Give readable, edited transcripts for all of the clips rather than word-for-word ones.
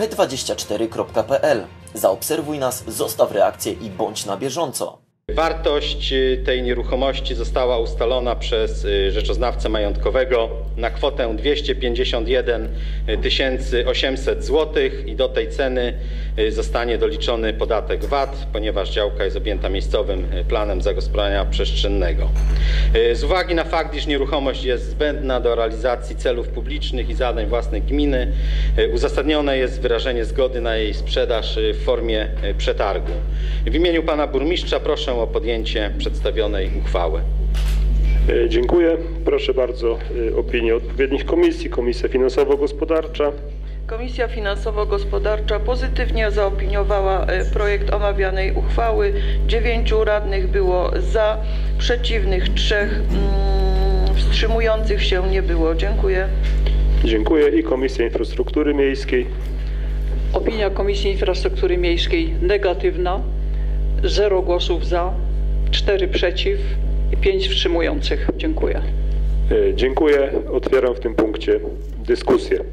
p24.pl. Zaobserwuj nas, zostaw reakcję i bądź na bieżąco. Wartość tej nieruchomości została ustalona przez rzeczoznawcę majątkowego na kwotę 251 800 zł i do tej ceny zostanie doliczony podatek VAT, ponieważ działka jest objęta miejscowym planem zagospodarowania przestrzennego. Z uwagi na fakt, iż nieruchomość jest zbędna do realizacji celów publicznych i zadań własnych gminy, uzasadnione jest wyrażenie zgody na jej sprzedaż w formie przetargu. W imieniu pana burmistrza proszę o podjęcie przedstawionej uchwały. Dziękuję. Proszę bardzo opinię odpowiednich komisji. Komisja Finansowo-Gospodarcza. Komisja Finansowo-Gospodarcza pozytywnie zaopiniowała projekt omawianej uchwały. 9 radnych było za, przeciwnych 3, wstrzymujących się nie było. Dziękuję. Dziękuję. I Komisja Infrastruktury Miejskiej. Opinia Komisji Infrastruktury Miejskiej negatywna. 0 głosów za, 4 przeciw i 5 wstrzymujących. Dziękuję. Dziękuję. Otwieram w tym punkcie dyskusję.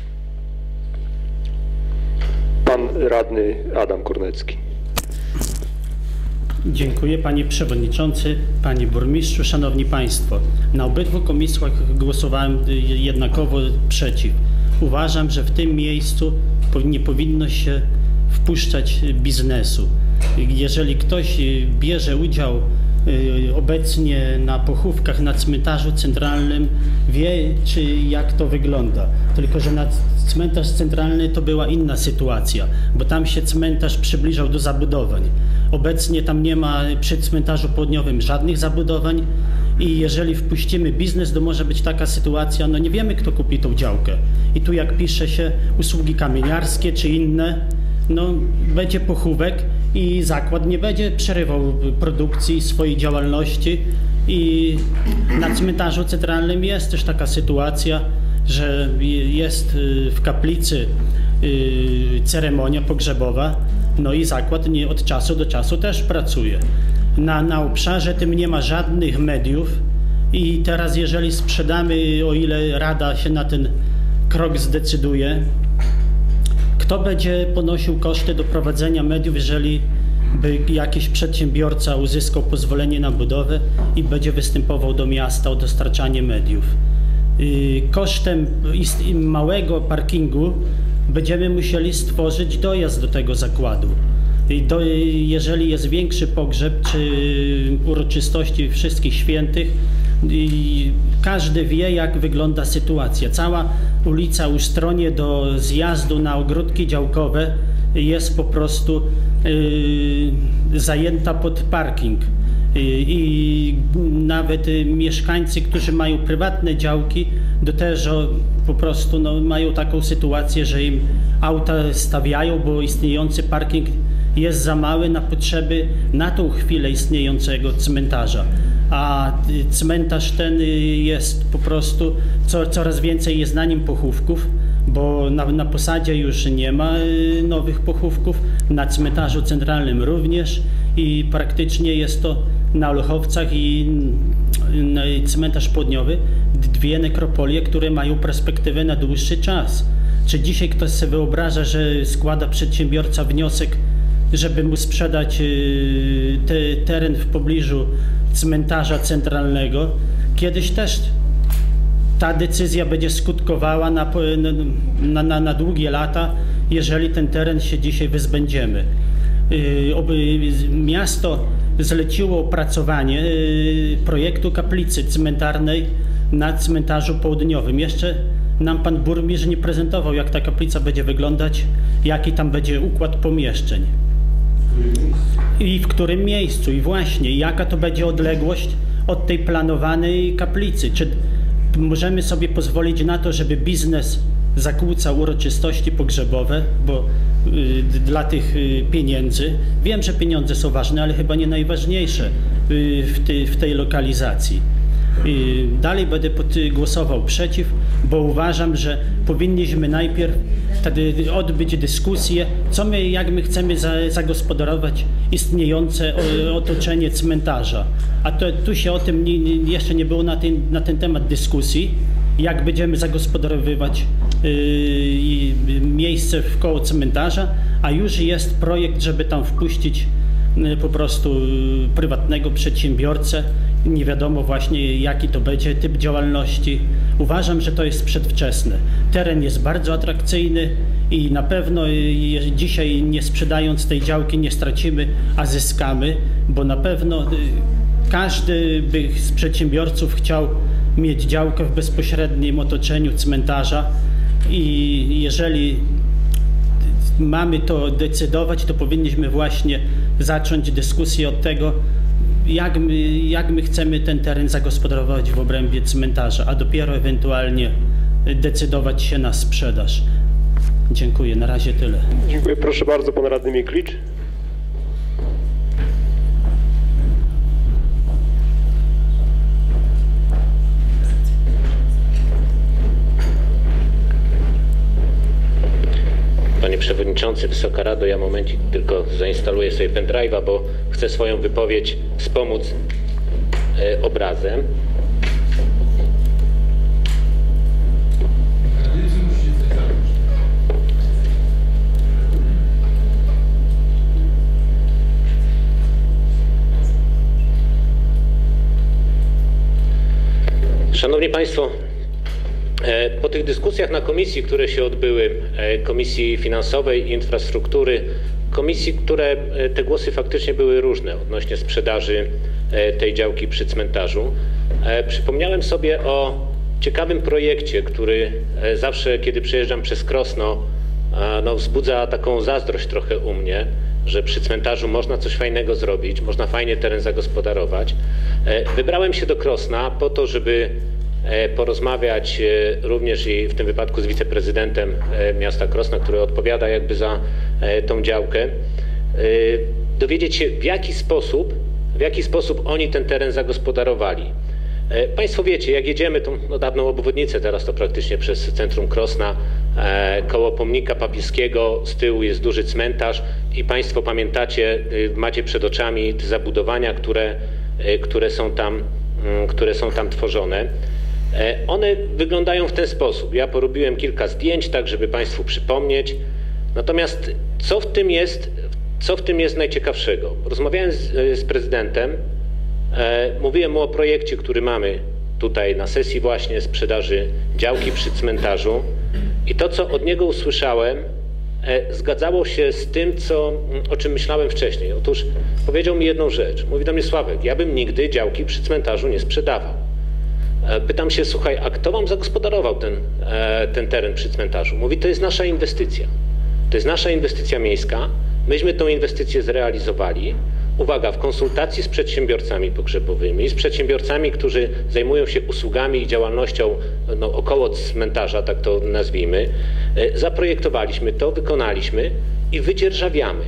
Pan radny Adam Kornecki. Dziękuję panie przewodniczący, panie burmistrzu, szanowni państwo. Na obydwu komisjach głosowałem jednakowo przeciw. Uważam, że w tym miejscu nie powinno się wpuszczać biznesu. Jeżeli ktoś bierze udział obecnie na pochówkach na cmentarzu centralnym, wie, jak to wygląda. Tylko że na cmentarz centralny to była inna sytuacja, bo tam się cmentarz przybliżał do zabudowań. Obecnie tam nie ma przy cmentarzu południowym żadnych zabudowań i jeżeli wpuścimy biznes, to może być taka sytuacja, no nie wiemy, kto kupi tą działkę. I tu jak pisze się usługi kamieniarskie czy inne, no będzie pochówek i zakład nie będzie przerywał produkcji swojej działalności i na cmentarzu centralnym jest też taka sytuacja, że jest w kaplicy ceremonia pogrzebowa, no i zakład od czasu do czasu też pracuje. Na obszarze tym nie ma żadnych mediów i teraz jeżeli sprzedamy, o ile Rada się na ten krok zdecyduje, kto będzie ponosił koszty do prowadzenia mediów, jeżeli by jakiś przedsiębiorca uzyskał pozwolenie na budowę i będzie występował do miasta o dostarczanie mediów? Kosztem małego parkingu będziemy musieli stworzyć dojazd do tego zakładu. Jeżeli jest większy pogrzeb czy uroczystości wszystkich świętych, każdy wie, jak wygląda sytuacja. Cała ulica u stronie do zjazdu na ogródki działkowe jest po prostu zajęta pod parking. I nawet mieszkańcy, którzy mają prywatne działki, to też po prostu mają taką sytuację, że im auta stawiają, bo istniejący parking jest za mały na potrzeby na tą chwilę istniejącego cmentarza. A cmentarz ten jest po prostu, coraz więcej jest na nim pochówków, bo na posadzie już nie ma nowych pochówków, na cmentarzu centralnym również i praktycznie jest to na Olechowcach i cmentarz południowy 2 nekropolie, które mają perspektywę na dłuższy czas. Czy dzisiaj ktoś sobie wyobraża, że składa przedsiębiorca wniosek, żeby mu sprzedać teren w pobliżu cmentarza centralnego? Kiedyś też ta decyzja będzie skutkowała na długie lata, jeżeli ten teren się dzisiaj wyzbędziemy. Miasto zleciło opracowanie projektu kaplicy cmentarnej na cmentarzu południowym. Jeszcze nam pan burmistrz nie prezentował, jak ta kaplica będzie wyglądać, jaki tam będzie układ pomieszczeń i w którym miejscu i właśnie jaka to będzie odległość od tej planowanej kaplicy. Czy możemy sobie pozwolić na to, żeby biznes zakłócał uroczystości pogrzebowe, bo dla tych pieniędzy, wiem, że pieniądze są ważne, ale chyba nie najważniejsze w tej lokalizacji. Dalej będę głosował przeciw, bo uważam, że powinniśmy najpierw wtedy odbyć dyskusję, jak my chcemy zagospodarować istniejące otoczenie cmentarza. A tu się o tym jeszcze nie było na ten temat dyskusji jak będziemy zagospodarowywać miejsce wkoło cmentarza, a już jest projekt, żeby tam wpuścić po prostu prywatnego przedsiębiorcę. Nie wiadomo właśnie, jaki to będzie typ działalności. Uważam, że to jest przedwczesne. Teren jest bardzo atrakcyjny i na pewno dzisiaj, nie sprzedając tej działki, nie stracimy, a zyskamy, bo na pewno każdy z przedsiębiorców chciał mieć działkę w bezpośrednim otoczeniu cmentarza i jeżeli mamy to decydować, to powinniśmy właśnie zacząć dyskusję od tego, jak my chcemy ten teren zagospodarować w obrębie cmentarza, a dopiero ewentualnie decydować się na sprzedaż. Dziękuję, na razie tyle. Dziękuję. Proszę bardzo, pan radny Miklicz. Panie Przewodniczący, Wysoka Rado, ja momencik tylko zainstaluję sobie pendrive'a, bo chcę swoją wypowiedź wspomóc obrazem. Szanowni Państwo, po tych dyskusjach na komisji, które się odbyły, Komisji Finansowej i Infrastruktury, komisji, które te głosy faktycznie były różne odnośnie sprzedaży tej działki przy cmentarzu, przypomniałem sobie o ciekawym projekcie, który zawsze, kiedy przejeżdżam przez Krosno, wzbudza taką zazdrość trochę u mnie, że przy cmentarzu można coś fajnego zrobić, można fajnie teren zagospodarować. Wybrałem się do Krosna po to, żeby porozmawiać również i w tym wypadku z wiceprezydentem miasta Krosna, który odpowiada jakby za tą działkę, dowiedzieć się, w jaki sposób oni ten teren zagospodarowali. Państwo wiecie, jak jedziemy tą dawną obwodnicę, teraz to praktycznie przez centrum Krosna, koło pomnika papieskiego, z tyłu jest duży cmentarz i Państwo pamiętacie, macie przed oczami te zabudowania, które są tam tworzone. One wyglądają w ten sposób. Ja porobiłem kilka zdjęć, tak żeby Państwu przypomnieć. Natomiast co w tym jest najciekawszego? Rozmawiałem z prezydentem, mówiłem mu o projekcie, który mamy tutaj na sesji właśnie sprzedaży działki przy cmentarzu i to, co od niego usłyszałem, zgadzało się z tym, o czym myślałem wcześniej. Otóż powiedział mi jedną rzecz. Mówi do mnie: Sławek, ja bym nigdy działki przy cmentarzu nie sprzedawał. Pytam się: słuchaj, a kto wam zagospodarował ten teren przy cmentarzu? Mówi: to jest nasza inwestycja. To jest nasza inwestycja miejska. Myśmy tą inwestycję zrealizowali. Uwaga, w konsultacji z przedsiębiorcami pogrzebowymi, z przedsiębiorcami, którzy zajmują się usługami i działalnością około cmentarza, tak to nazwijmy, zaprojektowaliśmy to, wykonaliśmy i wydzierżawiamy.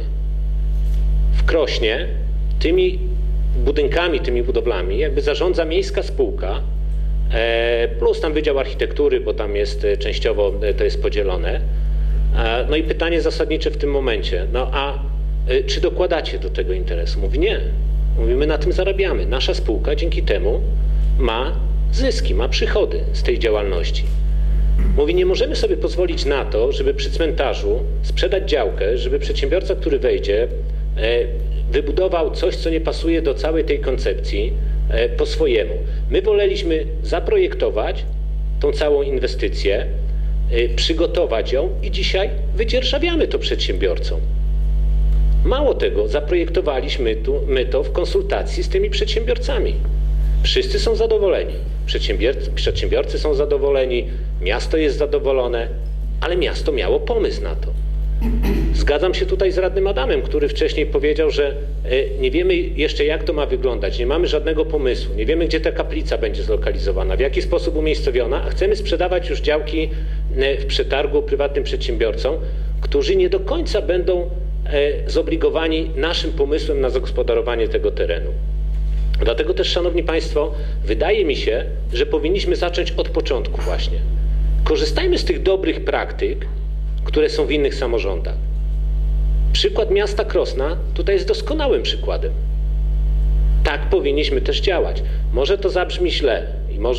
W Krośnie tymi budynkami, tymi budowlami jakby zarządza miejska spółka, plus tam Wydział Architektury, bo tam jest częściowo to jest podzielone. No i pytanie zasadnicze w tym momencie, czy dokładacie do tego interesu? Mówi: nie. Mówi: my na tym zarabiamy. Nasza spółka dzięki temu ma zyski, ma przychody z tej działalności. Mówi: nie możemy sobie pozwolić na to, żeby przy cmentarzu sprzedać działkę, żeby przedsiębiorca, który wejdzie, wybudował coś, co nie pasuje do całej tej koncepcji po swojemu. My woleliśmy zaprojektować tą całą inwestycję, przygotować ją i dzisiaj wydzierżawiamy to przedsiębiorcom. Mało tego, zaprojektowaliśmy my to w konsultacji z tymi przedsiębiorcami. Wszyscy są zadowoleni. Przedsiębiorcy są zadowoleni, miasto jest zadowolone, ale miasto miało pomysł na to. Zgadzam się tutaj z radnym Adamem, który wcześniej powiedział, że nie wiemy jeszcze, jak to ma wyglądać, nie mamy żadnego pomysłu, nie wiemy, gdzie ta kaplica będzie zlokalizowana, w jaki sposób umiejscowiona, a chcemy sprzedawać już działki w przetargu prywatnym przedsiębiorcom, którzy nie do końca będą zobligowani naszym pomysłem na zagospodarowanie tego terenu. Dlatego też, Szanowni Państwo, wydaje mi się, że powinniśmy zacząć od początku właśnie. Korzystajmy z tych dobrych praktyk, które są w innych samorządach. Przykład miasta Krosna tutaj jest doskonałym przykładem. Tak powinniśmy też działać. Może to zabrzmi źle i może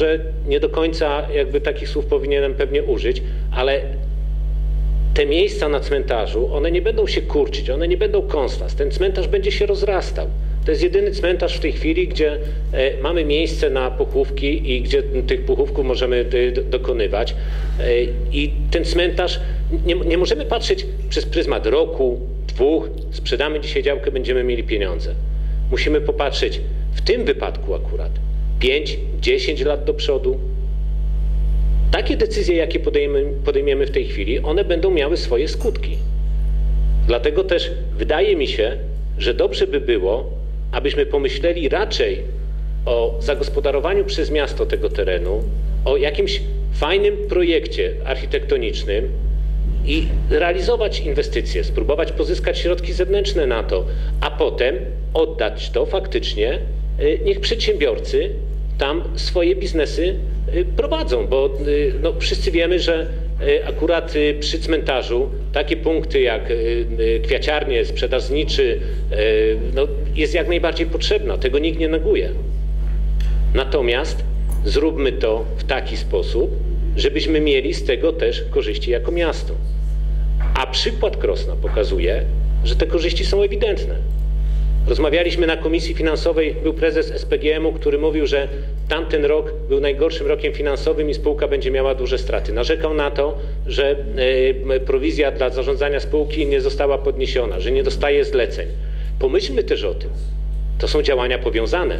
nie do końca jakby takich słów powinienem pewnie użyć, ale te miejsca na cmentarzu, one nie będą się kurczyć, one nie będą kąsać. Ten cmentarz będzie się rozrastał. To jest jedyny cmentarz w tej chwili, gdzie mamy miejsce na pochówki i gdzie tych pochówków możemy dokonywać. I ten cmentarz, nie możemy patrzeć przez pryzmat roku, 2, sprzedamy dzisiaj działkę, będziemy mieli pieniądze. Musimy popatrzeć w tym wypadku akurat 5, 10 lat do przodu. Takie decyzje, jakie podejmiemy w tej chwili, one będą miały swoje skutki. Dlatego też wydaje mi się, że dobrze by było, abyśmy pomyśleli raczej o zagospodarowaniu przez miasto tego terenu, o jakimś fajnym projekcie architektonicznym i realizować inwestycje, spróbować pozyskać środki zewnętrzne na to, a potem oddać to faktycznie, niech przedsiębiorcy tam swoje biznesy prowadzą, bo no, wszyscy wiemy, że akurat przy cmentarzu takie punkty jak kwiaciarnie, sprzedaż zniczy, no, jest jak najbardziej potrzebna, tego nikt nie neguje. Natomiast zróbmy to w taki sposób, żebyśmy mieli z tego też korzyści jako miasto. A przykład Krosna pokazuje, że te korzyści są ewidentne. Rozmawialiśmy na Komisji Finansowej, był prezes SPGM-u, który mówił, że tamten rok był najgorszym rokiem finansowym i spółka będzie miała duże straty. Narzekał na to, że prowizja dla zarządzania spółki nie została podniesiona, że nie dostaje zleceń. Pomyślmy też o tym. To są działania powiązane.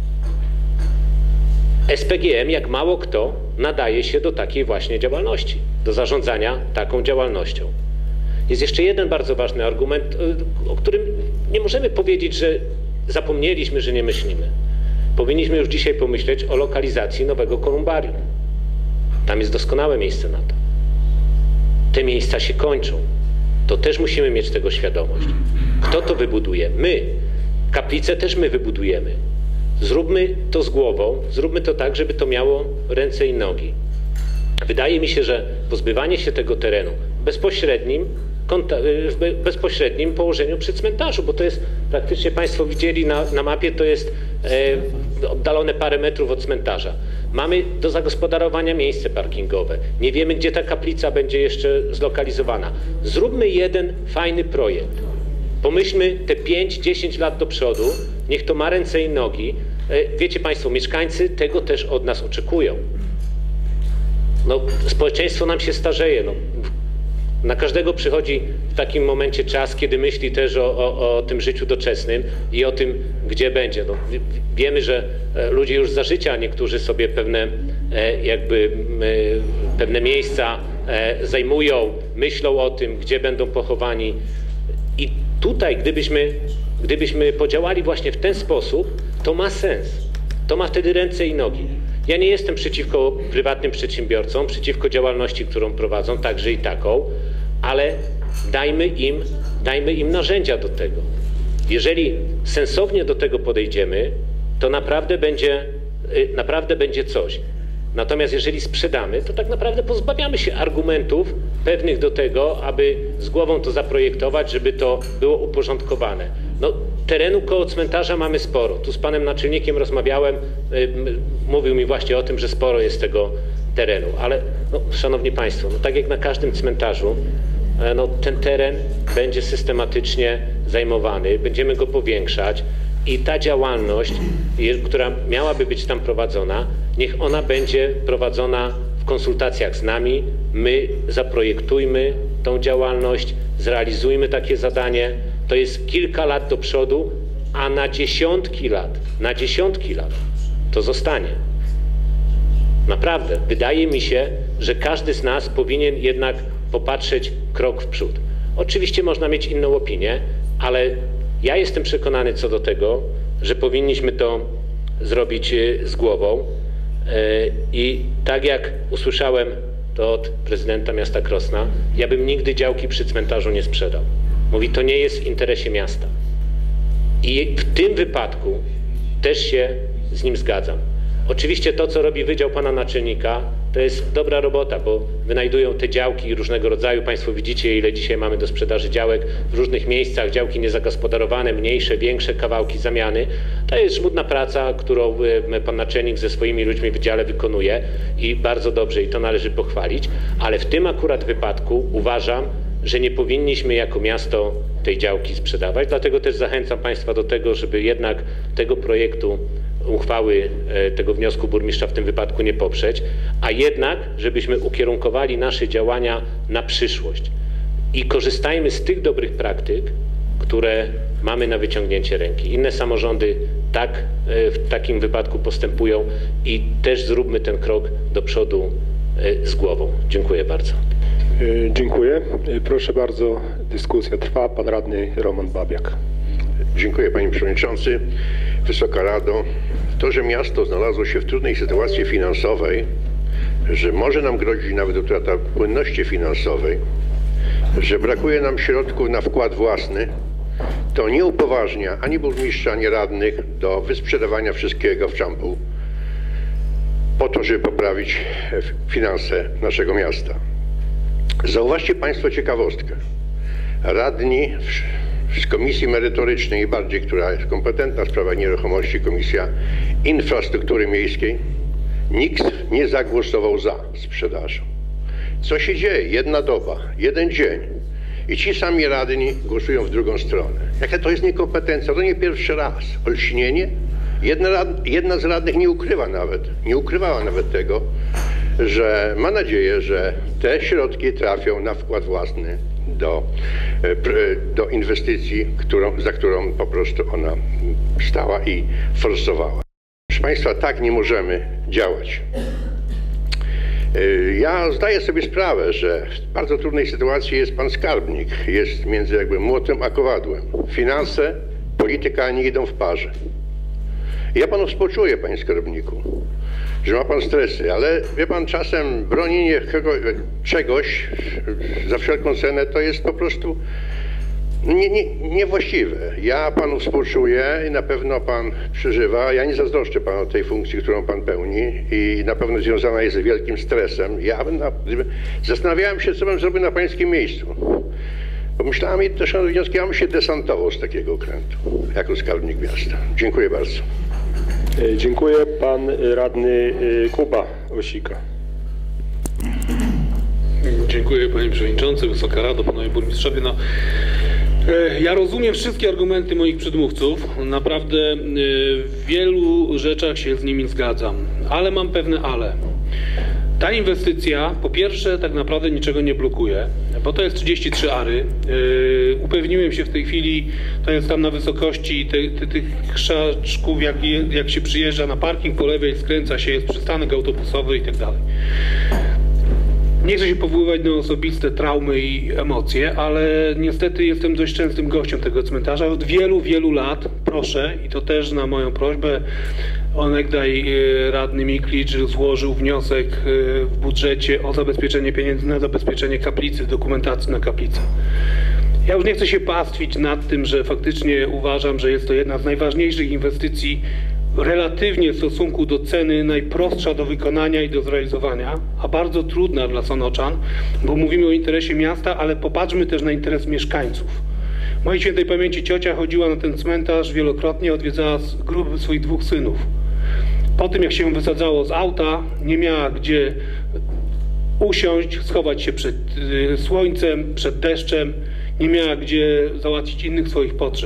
SPGM, jak mało kto, nadaje się do takiej właśnie działalności, do zarządzania taką działalnością. Jest jeszcze jeden bardzo ważny argument, o którym nie możemy powiedzieć, że zapomnieliśmy, że nie myślimy. Powinniśmy już dzisiaj pomyśleć o lokalizacji nowego kolumbarium. Tam jest doskonałe miejsce na to. Te miejsca się kończą. To też musimy mieć tego świadomość. Kto to wybuduje? My. Kaplicę też my wybudujemy. Zróbmy to z głową, zróbmy to tak, żeby to miało ręce i nogi. Wydaje mi się, że pozbywanie się tego terenu w bezpośrednim położeniu przy cmentarzu, bo to jest, praktycznie Państwo widzieli na mapie, to jest oddalone parę metrów od cmentarza. Mamy do zagospodarowania miejsce parkingowe. Nie wiemy, gdzie ta kaplica będzie jeszcze zlokalizowana. Zróbmy jeden fajny projekt. Pomyślmy te 5-10 lat do przodu, niech to ma ręce i nogi. Wiecie Państwo, mieszkańcy tego też od nas oczekują. No, społeczeństwo nam się starzeje. No. Na każdego przychodzi w takim momencie czas, kiedy myśli też o tym życiu doczesnym i o tym, gdzie będzie. No, wiemy, że ludzie już za życia, niektórzy sobie pewne miejsca zajmują, myślą o tym, gdzie będą pochowani. I tutaj, gdybyśmy podziałali właśnie w ten sposób, to ma sens. To ma wtedy ręce i nogi. Ja nie jestem przeciwko prywatnym przedsiębiorcom, przeciwko działalności, którą prowadzą, także i taką, ale dajmy im narzędzia do tego. Jeżeli sensownie do tego podejdziemy, to naprawdę będzie coś. Natomiast jeżeli sprzedamy, to tak naprawdę pozbawiamy się argumentów pewnych do tego, aby z głową to zaprojektować, żeby to było uporządkowane. No, terenu koło cmentarza mamy sporo. Tu z panem naczelnikiem rozmawiałem, mówił mi właśnie o tym, że sporo jest tego terenu. Ale, no, szanowni państwo, no, tak jak na każdym cmentarzu, no, ten teren będzie systematycznie zajmowany, będziemy go powiększać i ta działalność, która miałaby być tam prowadzona, niech ona będzie prowadzona w konsultacjach z nami. My zaprojektujmy tą działalność, zrealizujmy takie zadanie. To jest kilka lat do przodu, a na dziesiątki lat to zostanie. Naprawdę, wydaje mi się, że każdy z nas powinien jednak popatrzeć krok w przód. Oczywiście można mieć inną opinię, ale ja jestem przekonany co do tego, że powinniśmy to zrobić z głową i tak jak usłyszałem to od prezydenta miasta Krosna, ja bym nigdy działki przy cmentarzu nie sprzedał. Mówi, to nie jest w interesie miasta. I w tym wypadku też się z nim zgadzam. Oczywiście to, co robi Wydział pana naczelnika, to jest dobra robota, bo wynajdują te działki różnego rodzaju. Państwo widzicie, ile dzisiaj mamy do sprzedaży działek w różnych miejscach, działki niezagospodarowane, mniejsze, większe kawałki zamiany. To jest żmudna praca, którą pan naczelnik ze swoimi ludźmi w wydziale wykonuje i bardzo dobrze, i to należy pochwalić, ale w tym akurat wypadku uważam, że nie powinniśmy jako miasto tej działki sprzedawać, dlatego też zachęcam Państwa do tego, żeby jednak tego projektu uchwały, tego wniosku burmistrza w tym wypadku nie poprzeć, a jednak, żebyśmy ukierunkowali nasze działania na przyszłość i korzystajmy z tych dobrych praktyk, które mamy na wyciągnięcie ręki. Inne samorządy tak w takim wypadku postępują i też zróbmy ten krok do przodu z głową. Dziękuję bardzo. Dziękuję. Proszę bardzo, dyskusja trwa. Pan radny Roman Babiak. Dziękuję Panie Przewodniczący. Wysoka Rado. To, że miasto znalazło się w trudnej sytuacji finansowej, że może nam grozić nawet utrata płynności finansowej, że brakuje nam środków na wkład własny, to nie upoważnia ani burmistrza, ani radnych do wysprzedawania wszystkiego w czampu po to, żeby poprawić finanse naszego miasta. Zauważcie Państwo ciekawostkę. Radni z komisji merytorycznej i bardziej, która jest kompetentna w sprawach nieruchomości, Komisja Infrastruktury Miejskiej, nikt nie zagłosował za sprzedażą. Co się dzieje? Jedna doba, jeden dzień i ci sami radni głosują w drugą stronę. Jaka to jest niekompetencja? To nie pierwszy raz. Olśnienie? Jedna z radnych nie ukrywała nawet tego, że ma nadzieję, że te środki trafią na wkład własny do inwestycji, za którą po prostu ona stała i forsowała. Proszę Państwa, tak nie możemy działać. Ja zdaję sobie sprawę, że w bardzo trudnej sytuacji jest pan skarbnik. Jest między jakby młotem a kowadłem. Finanse, polityka nie idą w parze. Ja panu współczuję, panie skarbniku, że ma pan stresy, ale wie pan, czasem bronienie czegoś za wszelką cenę to jest po prostu niewłaściwe. Ja panu współczuję i na pewno pan przeżywa. Ja nie zazdroszczę panu tej funkcji, którą pan pełni i na pewno związana jest z wielkim stresem. Zastanawiałem się, co bym zrobił na pańskim miejscu. Pomyślałem i też, szanowni wnioski, ja bym się desantował z takiego okrętu, jako skarbnik miasta. Dziękuję bardzo. Dziękuję. Pan radny Kuba Osika. Dziękuję Panie Przewodniczący, Wysoka Rado, Panowie Burmistrzowie. Ja rozumiem wszystkie argumenty moich przedmówców. Naprawdę w wielu rzeczach się z nimi zgadzam, ale mam pewne ale. Ta inwestycja po pierwsze tak naprawdę niczego nie blokuje, bo to jest 33 ary. Upewniłem się w tej chwili, to jest tam na wysokości tych krzaczków, jak się przyjeżdża na parking po lewej, skręca się, jest przystanek autobusowy i tak dalej. Nie chcę się powoływać na osobiste traumy i emocje, ale niestety jestem dość częstym gościem tego cmentarza. Od wielu, wielu lat proszę, i to też na moją prośbę, onegdaj radny Miklicz złożył wniosek w budżecie o zabezpieczenie pieniędzy na zabezpieczenie kaplicy, dokumentacji na kaplicę. Ja już nie chcę się pastwić nad tym, że faktycznie uważam, że jest to jedna z najważniejszych inwestycji relatywnie w stosunku do ceny najprostsza do wykonania i do zrealizowania, a bardzo trudna dla sonoczan, bo mówimy o interesie miasta, ale popatrzmy też na interes mieszkańców. Mojej świętej pamięci ciocia chodziła na ten cmentarz wielokrotnie, odwiedzała groby swoich 2 synów. Po tym, jak się ją wysadzało z auta, nie miała gdzie usiąść, schować się przed słońcem, przed deszczem, nie miała gdzie załatwić innych swoich potrzeb.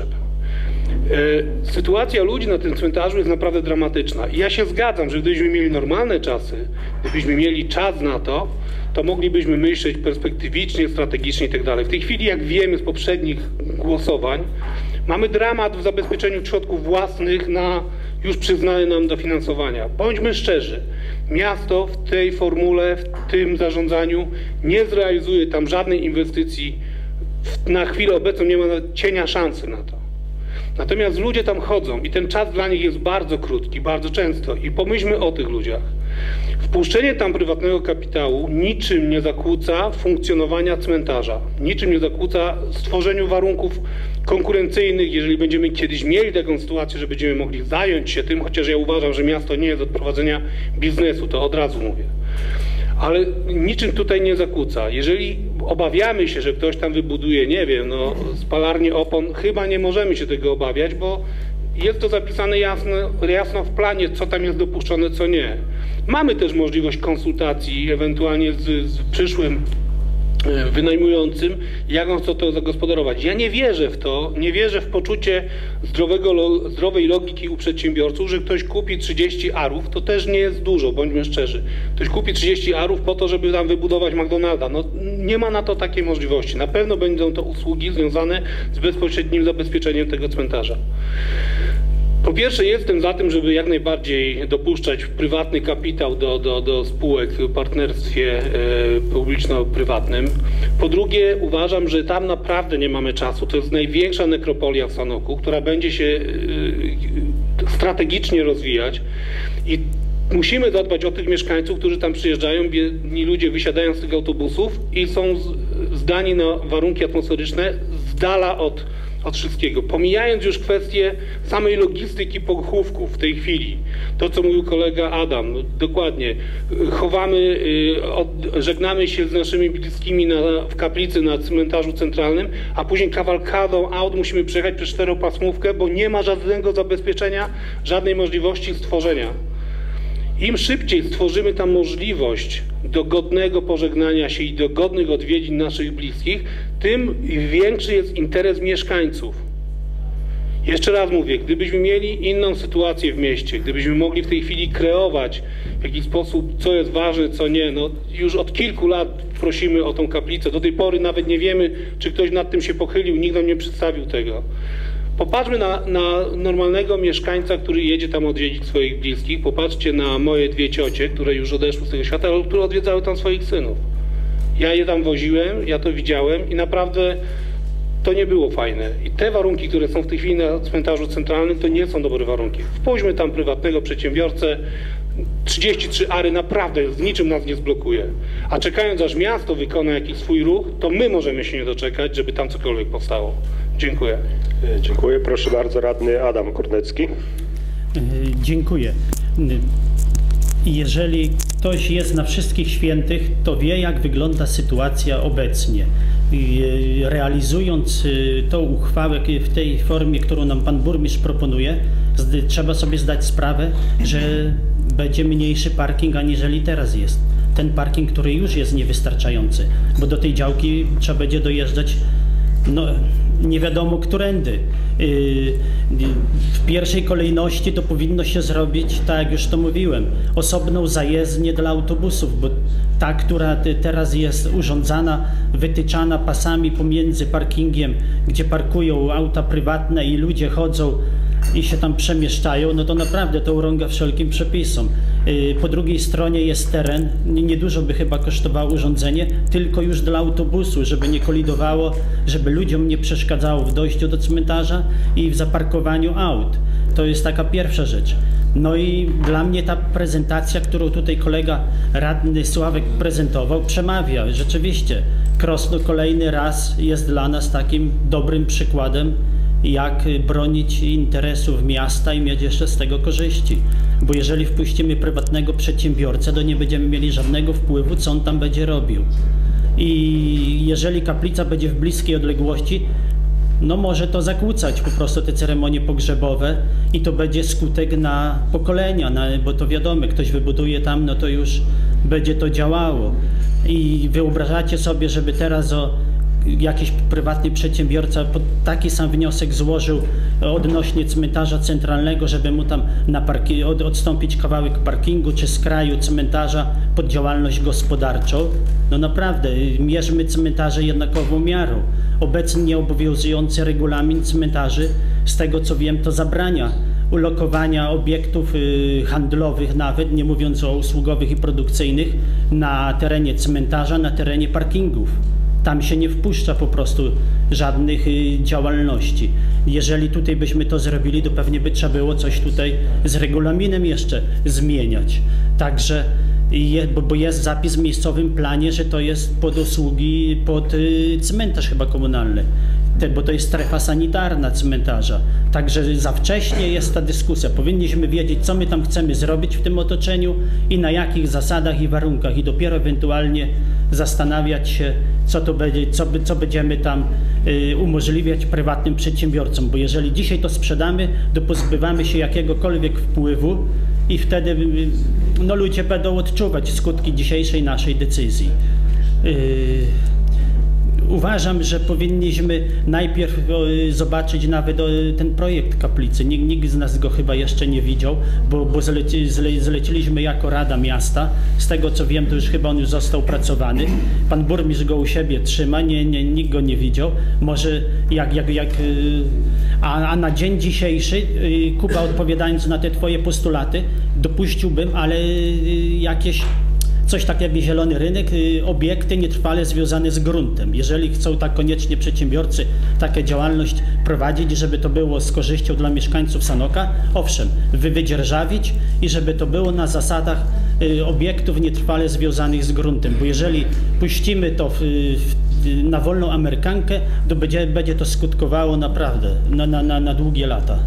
Sytuacja ludzi na tym cmentarzu jest naprawdę dramatyczna. I ja się zgadzam, że gdybyśmy mieli normalne czasy, gdybyśmy mieli czas na to, to moglibyśmy myśleć perspektywicznie, strategicznie i tak dalej. W tej chwili, jak wiemy z poprzednich głosowań, mamy dramat w zabezpieczeniu środków własnych na już przyznane nam dofinansowania. Bądźmy szczerzy, miasto w tej formule, w tym zarządzaniu nie zrealizuje tam żadnej inwestycji. Na chwilę obecną nie ma nawet cienia szansy na to. Natomiast ludzie tam chodzą i ten czas dla nich jest bardzo krótki, bardzo często. I pomyślmy o tych ludziach. Wpuszczenie tam prywatnego kapitału niczym nie zakłóca funkcjonowania cmentarza. Niczym nie zakłóca stworzeniu warunków konkurencyjnych, jeżeli będziemy kiedyś mieli taką sytuację, że będziemy mogli zająć się tym, chociaż ja uważam, że miasto nie jest od prowadzenia biznesu, to od razu mówię. ale niczym tutaj nie zakłóca. Jeżeli obawiamy się, że ktoś tam wybuduje, nie wiem, no, spalarnię opon, chyba nie możemy się tego obawiać, bo jest to zapisane jasno w planie, co tam jest dopuszczone, co nie. Mamy też możliwość konsultacji ewentualnie z przyszłym wynajmującym, jak on chce to zagospodarować. Ja nie wierzę w to, nie wierzę w poczucie zdrowej logiki u przedsiębiorców, że ktoś kupi 30 arów, to też nie jest dużo, bądźmy szczerzy. Ktoś kupi 30 arów po to, żeby tam wybudować McDonalda. No, nie ma na to takiej możliwości. Na pewno będą to usługi związane z bezpośrednim zabezpieczeniem tego cmentarza. Po pierwsze, jestem za tym, żeby jak najbardziej dopuszczać prywatny kapitał do spółek w partnerstwie publiczno-prywatnym. Po drugie, uważam, że tam naprawdę nie mamy czasu. To jest największa nekropolia w Sanoku, która będzie się strategicznie rozwijać i musimy zadbać o tych mieszkańców, którzy tam przyjeżdżają, biedni ludzie wysiadają z tych autobusów i są zdani na warunki atmosferyczne z dala od wszystkiego. Pomijając już kwestię samej logistyki pochówków w tej chwili, to co mówił kolega Adam, no, dokładnie, chowamy, żegnamy się z naszymi bliskimi w kaplicy na cmentarzu centralnym, a później kawalkadą aut musimy przejechać przez czteropasmówkę, bo nie ma żadnego zabezpieczenia, żadnej możliwości stworzenia. Im szybciej stworzymy tam możliwość do godnego pożegnania się i do godnych odwiedzin naszych bliskich, tym większy jest interes mieszkańców. Jeszcze raz mówię, gdybyśmy mieli inną sytuację w mieście, gdybyśmy mogli w tej chwili kreować w jakiś sposób, co jest ważne, co nie, no już od kilku lat prosimy o tą kaplicę, do tej pory nawet nie wiemy, czy ktoś nad tym się pochylił, nikt nam nie przedstawił tego. Popatrzmy na normalnego mieszkańca, który jedzie tam odwiedzić swoich bliskich. Popatrzcie na moje dwie ciocie, które już odeszły z tego świata, ale które odwiedzały tam swoich synów. Ja je tam woziłem, ja to widziałem i naprawdę to nie było fajne. I te warunki, które są w tej chwili na cmentarzu centralnym, to nie są dobre warunki. Wpuśćmy tam prywatnego przedsiębiorcę, 33 ary naprawdę z niczym nas nie zblokuje. A czekając aż miasto wykona jakiś swój ruch, to my możemy się nie doczekać, żeby tam cokolwiek powstało. Dziękuję. Dziękuję. Proszę bardzo, radny Adam Kurnecki. Dziękuję. Jeżeli ktoś jest na Wszystkich Świętych, to wie, jak wygląda sytuacja obecnie. Realizując tą uchwałę w tej formie, którą nam pan burmistrz proponuje, trzeba sobie zdać sprawę, że będzie mniejszy parking, aniżeli teraz jest. Ten parking, który już jest niewystarczający, bo do tej działki trzeba będzie dojeżdżać no, nie wiadomo którędy. W pierwszej kolejności to powinno się zrobić, tak jak już to mówiłem, osobną zajezdnię dla autobusów, bo ta, która teraz jest urządzana, wytyczana pasami pomiędzy parkingiem, gdzie parkują auta prywatne i ludzie chodzą i się tam przemieszczają, no to naprawdę to urąga wszelkim przepisom. Po drugiej stronie jest teren, niedużo by chyba kosztowało urządzenie, tylko już dla autobusu, żeby nie kolidowało, żeby ludziom nie przeszkadzało w dojściu do cmentarza i w zaparkowaniu aut. To jest taka pierwsza rzecz. No i dla mnie ta prezentacja, którą tutaj kolega radny Sławek prezentował, przemawia. Rzeczywiście Krosno kolejny raz jest dla nas takim dobrym przykładem, jak bronić interesów miasta i mieć jeszcze z tego korzyści. Bo jeżeli wpuścimy prywatnego przedsiębiorcę, to nie będziemy mieli żadnego wpływu, co on tam będzie robił. I jeżeli kaplica będzie w bliskiej odległości, no może to zakłócać po prostu te ceremonie pogrzebowe i to będzie skutek na pokolenia, bo to wiadomo, ktoś wybuduje tam, no to już będzie to działało. I wyobrażacie sobie, żeby teraz jakiś prywatny przedsiębiorca taki sam wniosek złożył odnośnie cmentarza centralnego, żeby mu tam odstąpić kawałek parkingu czy z kraju cmentarza pod działalność gospodarczą. No naprawdę, mierzmy cmentarze jednakową miarą. Obecnie obowiązujący regulamin cmentarzy, z tego co wiem, to zabrania ulokowania obiektów handlowych, nawet nie mówiąc o usługowych i produkcyjnych, na terenie cmentarza, na terenie parkingów. Tam się nie wpuszcza po prostu żadnych działalności. Jeżeli tutaj byśmy to zrobili, to pewnie by trzeba było coś tutaj z regulaminem jeszcze zmieniać. Także, bo jest zapis w miejscowym planie, że to jest pod usługi, pod cmentarz chyba komunalny. bo to jest strefa sanitarna cmentarza. Także za wcześnie jest ta dyskusja. Powinniśmy wiedzieć, co my tam chcemy zrobić w tym otoczeniu i na jakich zasadach i warunkach, i dopiero ewentualnie zastanawiać się, co to będzie, co będziemy tam umożliwiać prywatnym przedsiębiorcom, bo jeżeli dzisiaj to sprzedamy, to pozbywamy się jakiegokolwiek wpływu i wtedy no, ludzie będą odczuwać skutki dzisiejszej naszej decyzji. Uważam, że powinniśmy najpierw zobaczyć nawet ten projekt kaplicy. Nikt z nas go chyba jeszcze nie widział, bo zleciliśmy jako Rada Miasta. Z tego co wiem, to już chyba on już został opracowany. Pan burmistrz go u siebie trzyma, nikt go nie widział. Może a na dzień dzisiejszy, Kuba, odpowiadając na te twoje postulaty, dopuściłbym, ale jakieś coś tak jak zielony rynek, obiekty nietrwale związane z gruntem. Jeżeli chcą tak koniecznie przedsiębiorcy taką działalność prowadzić, żeby to było z korzyścią dla mieszkańców Sanoka, owszem, wydzierżawić i żeby to było na zasadach obiektów nietrwale związanych z gruntem, bo jeżeli puścimy to na wolną amerykankę, to będzie to skutkowało naprawdę na długie lata.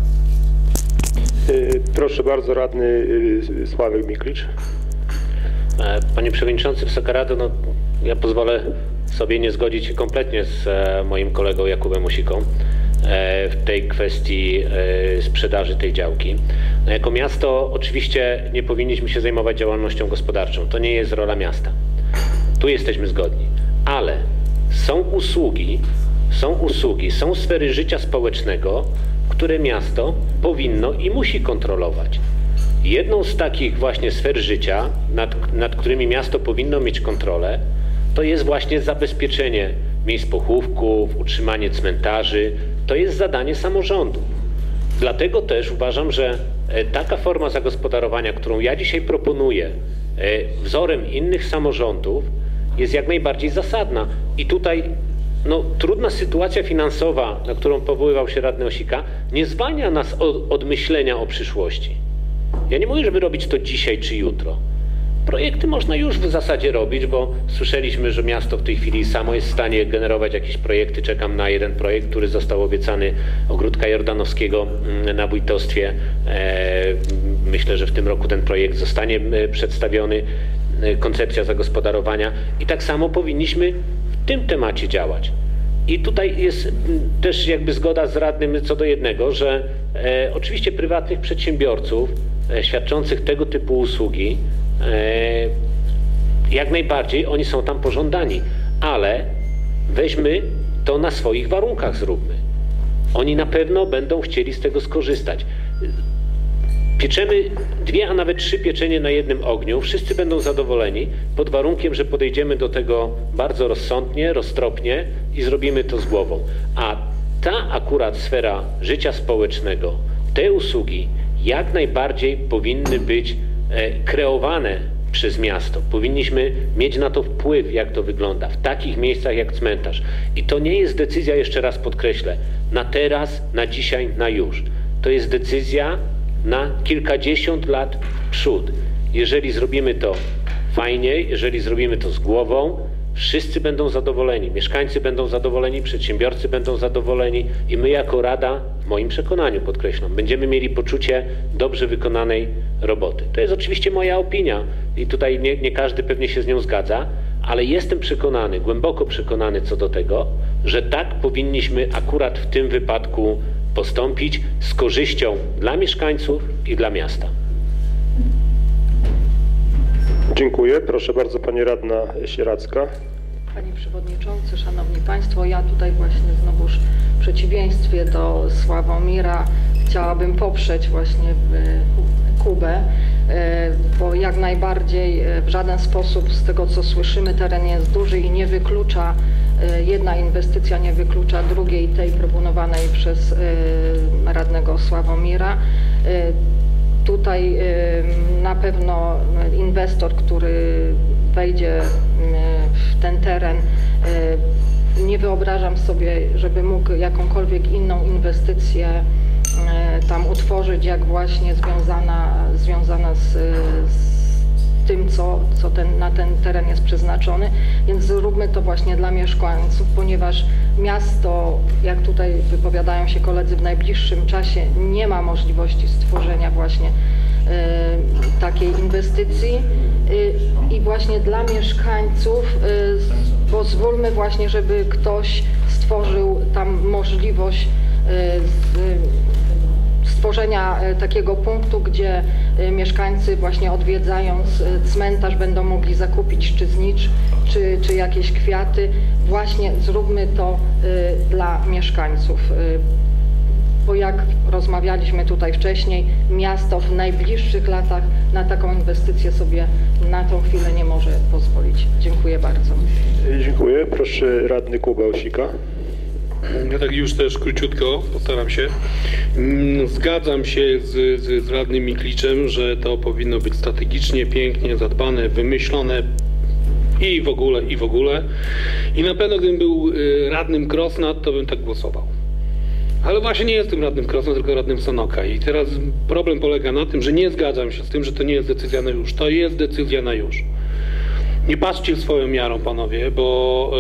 Proszę bardzo, radny Sławek Miklicz. Panie Przewodniczący, Wysoka Rado, no, ja pozwolę sobie nie zgodzić się kompletnie z moim kolegą Jakubem Osiką w tej kwestii sprzedaży tej działki. No, jako miasto oczywiście nie powinniśmy się zajmować działalnością gospodarczą. To nie jest rola miasta. Tu jesteśmy zgodni. Ale są sfery życia społecznego, które miasto powinno i musi kontrolować. Jedną z takich właśnie sfer życia, nad którymi miasto powinno mieć kontrolę, to jest właśnie zabezpieczenie miejsc pochówków, utrzymanie cmentarzy. To jest zadanie samorządu. Dlatego też uważam, że taka forma zagospodarowania, którą ja dzisiaj proponuję, wzorem innych samorządów, jest jak najbardziej zasadna. I tutaj no, trudna sytuacja finansowa, na którą powoływał się radny Osika, nie zwalnia nas od myślenia o przyszłości. Ja nie mówię, żeby robić to dzisiaj czy jutro. Projekty można już w zasadzie robić, bo słyszeliśmy, że miasto w tej chwili samo jest w stanie generować jakieś projekty. Czekam na jeden projekt, który został obiecany Ogródka Jordanowskiego na wójtostwie. Myślę, że w tym roku ten projekt zostanie przedstawiony, koncepcja zagospodarowania i tak samo powinniśmy w tym temacie działać. I tutaj jest też jakby zgoda z radnym co do jednego, że oczywiście prywatnych przedsiębiorców świadczących tego typu usługi jak najbardziej oni są tam pożądani, ale weźmy to na swoich warunkach zróbmy. Oni na pewno będą chcieli z tego skorzystać. Pieczemy 2, a nawet 3 pieczenie na jednym ogniu. Wszyscy będą zadowoleni pod warunkiem, że podejdziemy do tego bardzo rozsądnie, roztropnie i zrobimy to z głową. A ta akurat sfera życia społecznego, te usługi jak najbardziej powinny być kreowane przez miasto. Powinniśmy mieć na to wpływ, jak to wygląda, w takich miejscach jak cmentarz. I to nie jest decyzja, jeszcze raz podkreślę, na teraz, na dzisiaj, na już. To jest decyzja na kilkadziesiąt lat w przód. Jeżeli zrobimy to fajnie, jeżeli zrobimy to z głową, wszyscy będą zadowoleni, mieszkańcy będą zadowoleni, przedsiębiorcy będą zadowoleni i my jako Rada, w moim przekonaniu podkreślam, będziemy mieli poczucie dobrze wykonanej roboty. To jest oczywiście moja opinia i tutaj nie każdy pewnie się z nią zgadza, ale jestem przekonany, głęboko przekonany co do tego, że tak powinniśmy akurat w tym wypadku postąpić z korzyścią dla mieszkańców i dla miasta. Dziękuję. Proszę bardzo, pani radna Sieradzka. Panie Przewodniczący, Szanowni Państwo, ja tutaj właśnie znowuż w przeciwieństwie do Sławomira chciałabym poprzeć właśnie Kubę, bo jak najbardziej w żaden sposób z tego co słyszymy teren jest duży i nie wyklucza, jedna inwestycja nie wyklucza drugiej, tej proponowanej przez radnego Sławomira. Tutaj na pewno inwestor, który wejdzie w ten teren, nie wyobrażam sobie, żeby mógł jakąkolwiek inną inwestycję tam utworzyć, jak właśnie związana z tym, co na ten teren jest przeznaczony, więc zróbmy to właśnie dla mieszkańców, ponieważ miasto, jak tutaj wypowiadają się koledzy, w najbliższym czasie nie ma możliwości stworzenia właśnie takiej inwestycji i właśnie dla mieszkańców pozwólmy właśnie, żeby ktoś stworzył tam możliwość stworzenia takiego punktu, gdzie mieszkańcy właśnie odwiedzając cmentarz będą mogli zakupić czy znicz, czy jakieś kwiaty. Właśnie zróbmy to dla mieszkańców. Bo jak rozmawialiśmy tutaj wcześniej, miasto w najbliższych latach na taką inwestycję sobie na tą chwilę nie może pozwolić. Dziękuję bardzo. Dziękuję. Proszę radny Kuba Osika. Ja tak już też króciutko postaram się. Zgadzam się z radnym Mikliczem, że to powinno być strategicznie, pięknie zadbane, wymyślone i w ogóle. I na pewno gdybym był radnym Krosna, to bym tak głosował. Ale właśnie nie jestem radnym Krosna, tylko radnym Sanoka. I teraz problem polega na tym, że nie zgadzam się z tym, że to nie jest decyzja na już. To jest decyzja na już. Nie patrzcie swoją miarą, panowie, bo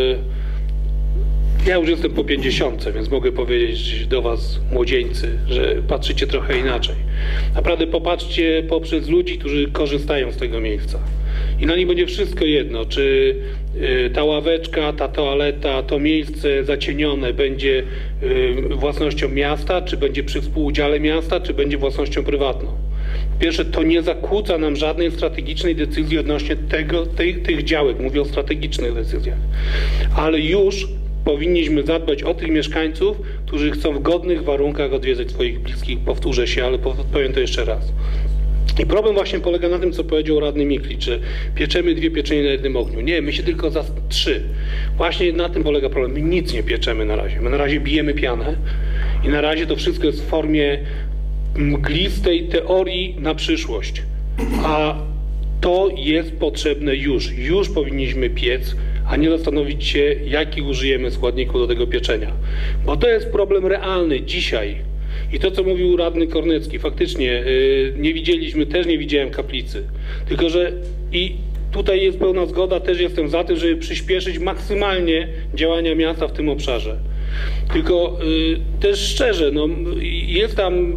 ja już jestem po 50, więc mogę powiedzieć do was, młodzieńcy, że patrzycie trochę inaczej. Naprawdę popatrzcie poprzez ludzi, którzy korzystają z tego miejsca. I na nich będzie wszystko jedno, czy ta ławeczka, ta toaleta, to miejsce zacienione będzie własnością miasta, czy będzie przy współudziale miasta, czy będzie własnością prywatną. Po pierwsze, to nie zakłóca nam żadnej strategicznej decyzji odnośnie tych działek. Mówię o strategicznych decyzjach. Ale już powinniśmy zadbać o tych mieszkańców, którzy chcą w godnych warunkach odwiedzać swoich bliskich. Powtórzę się, ale powiem to jeszcze raz. I problem właśnie polega na tym, co powiedział radny Miklicz, że pieczemy 2 pieczenie na jednym ogniu. Nie, my się tylko za 3. Właśnie na tym polega problem. My nic nie pieczemy na razie. My na razie bijemy pianę i na razie to wszystko jest w formie mglistej teorii na przyszłość. A to jest potrzebne już. Już powinniśmy piec, a nie zastanowić się, jakich użyjemy składników do tego pieczenia. Bo to jest problem realny dzisiaj. I to, co mówił radny Kornecki, faktycznie nie widziałem kaplicy. Tylko że i tutaj jest pełna zgoda, też jestem za tym, żeby przyspieszyć maksymalnie działania miasta w tym obszarze. Tylko też szczerze, no, jest tam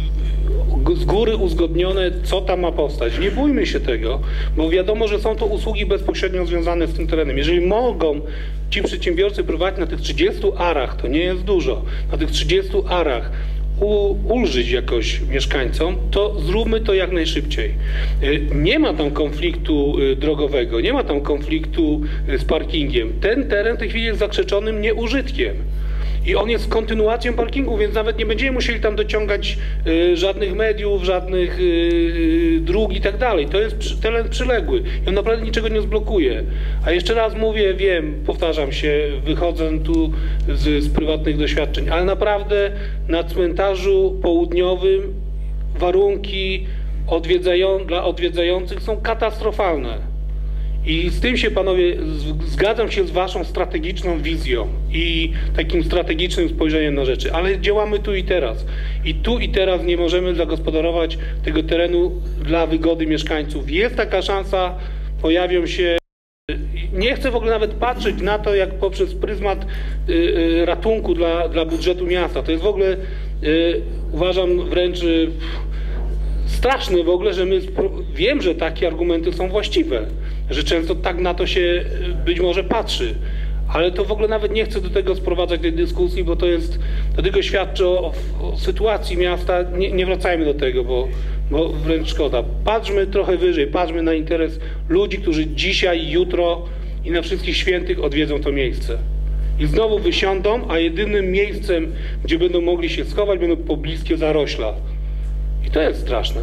z góry uzgodnione, co tam ma powstać. Nie bójmy się tego, bo wiadomo, że są to usługi bezpośrednio związane z tym terenem. Jeżeli mogą ci przedsiębiorcy prywatni na tych 30 arach, to nie jest dużo, na tych 30 arach ulżyć jakoś mieszkańcom, to zróbmy to jak najszybciej. Nie ma tam konfliktu drogowego, nie ma tam konfliktu z parkingiem. Ten teren w tej chwili jest zakrzeczonym nieużytkiem. I on jest kontynuacją parkingu, więc nawet nie będziemy musieli tam dociągać żadnych mediów, żadnych dróg i tak dalej. To jest teren przyległy i on naprawdę niczego nie zblokuje. A jeszcze raz mówię, wiem, powtarzam się, wychodzę tu z prywatnych doświadczeń, ale naprawdę na cmentarzu południowym warunki dla odwiedzających są katastrofalne. I z tym się, panowie, zgadzam się z waszą strategiczną wizją i takim strategicznym spojrzeniem na rzeczy, ale działamy tu i teraz. I tu i teraz nie możemy zagospodarować tego terenu dla wygody mieszkańców. Jest taka szansa, pojawią się... Nie chcę w ogóle nawet patrzeć na to, jak poprzez pryzmat ratunku dla budżetu miasta. To jest w ogóle, uważam, wręcz... straszne w ogóle, że wiem, że takie argumenty są właściwe, że często tak na to się być może patrzy, ale to w ogóle nawet nie chcę do tego sprowadzać tej dyskusji, bo to tylko świadczy o sytuacji miasta. Nie wracajmy do tego, bo wręcz szkoda. Patrzmy trochę wyżej, patrzmy na interes ludzi, którzy dzisiaj, jutro i na wszystkich świętych odwiedzą to miejsce. I znowu wysiądą, a jedynym miejscem, gdzie będą mogli się schować, będą pobliskie zarośla. I to jest straszne.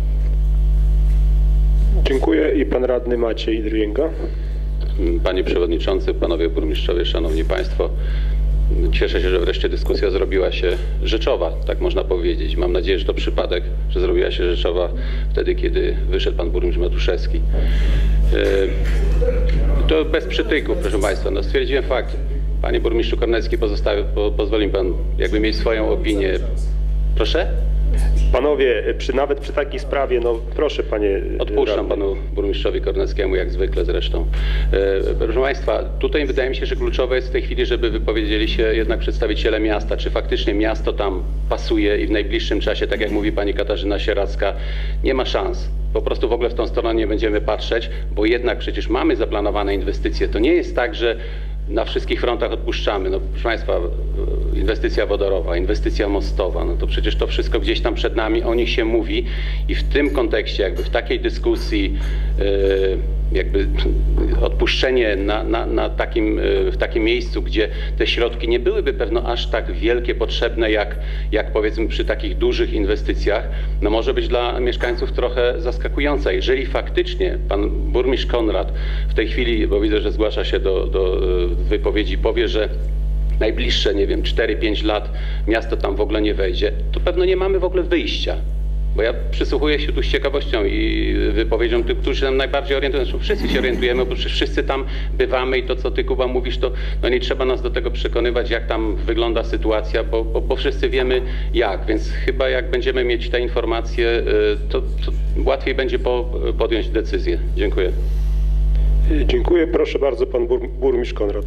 Dziękuję. I pan radny Maciej Drwięga. Panie Przewodniczący, Panowie Burmistrzowie, Szanowni Państwo. Cieszę się, że wreszcie dyskusja zrobiła się rzeczowa, tak można powiedzieć. Mam nadzieję, że to przypadek, że zrobiła się rzeczowa wtedy, kiedy wyszedł pan burmistrz Matuszewski. To bez przytyków, proszę Państwa. No, stwierdziłem fakt. Panie burmistrzu Kornecki, pozwoli mi pan jakby mieć swoją opinię. Proszę? Panowie, nawet przy takiej sprawie, no proszę panie... Odpuszczam panu burmistrzowi Korneckiemu, jak zwykle zresztą. Proszę państwa, tutaj wydaje mi się, że kluczowe jest w tej chwili, żeby wypowiedzieli się jednak przedstawiciele miasta, czy faktycznie miasto tam pasuje i w najbliższym czasie, tak jak mówi pani Katarzyna Sieradzka, nie ma szans. Po prostu w ogóle w tą stronę nie będziemy patrzeć, bo jednak przecież mamy zaplanowane inwestycje. To nie jest tak, że na wszystkich frontach odpuszczamy. No, proszę państwa, inwestycja wodorowa, inwestycja mostowa, no to przecież to wszystko gdzieś tam przed nami, o nich się mówi i w tym kontekście, jakby w takiej dyskusji, jakby odpuszczenie w takim miejscu, gdzie te środki nie byłyby pewno aż tak wielkie, potrzebne, jak powiedzmy przy takich dużych inwestycjach, no może być dla mieszkańców trochę zaskakujące. Jeżeli faktycznie pan burmistrz Konrad w tej chwili, bo widzę, że zgłasza się do wypowiedzi, powie, że najbliższe, nie wiem, 4-5 lat miasto tam w ogóle nie wejdzie, to pewno nie mamy w ogóle wyjścia. Bo ja przysłuchuję się tu z ciekawością i wypowiedziom tych, którzy się tam najbardziej orientują. Zresztą wszyscy się orientujemy, bo wszyscy tam bywamy i to, co ty, Kuba, mówisz, to no nie trzeba nas do tego przekonywać, jak tam wygląda sytuacja, bo wszyscy wiemy jak. Więc chyba jak będziemy mieć te informacje, to łatwiej będzie podjąć decyzję. Dziękuję. Dziękuję. Proszę bardzo, pan burmistrz Konrad.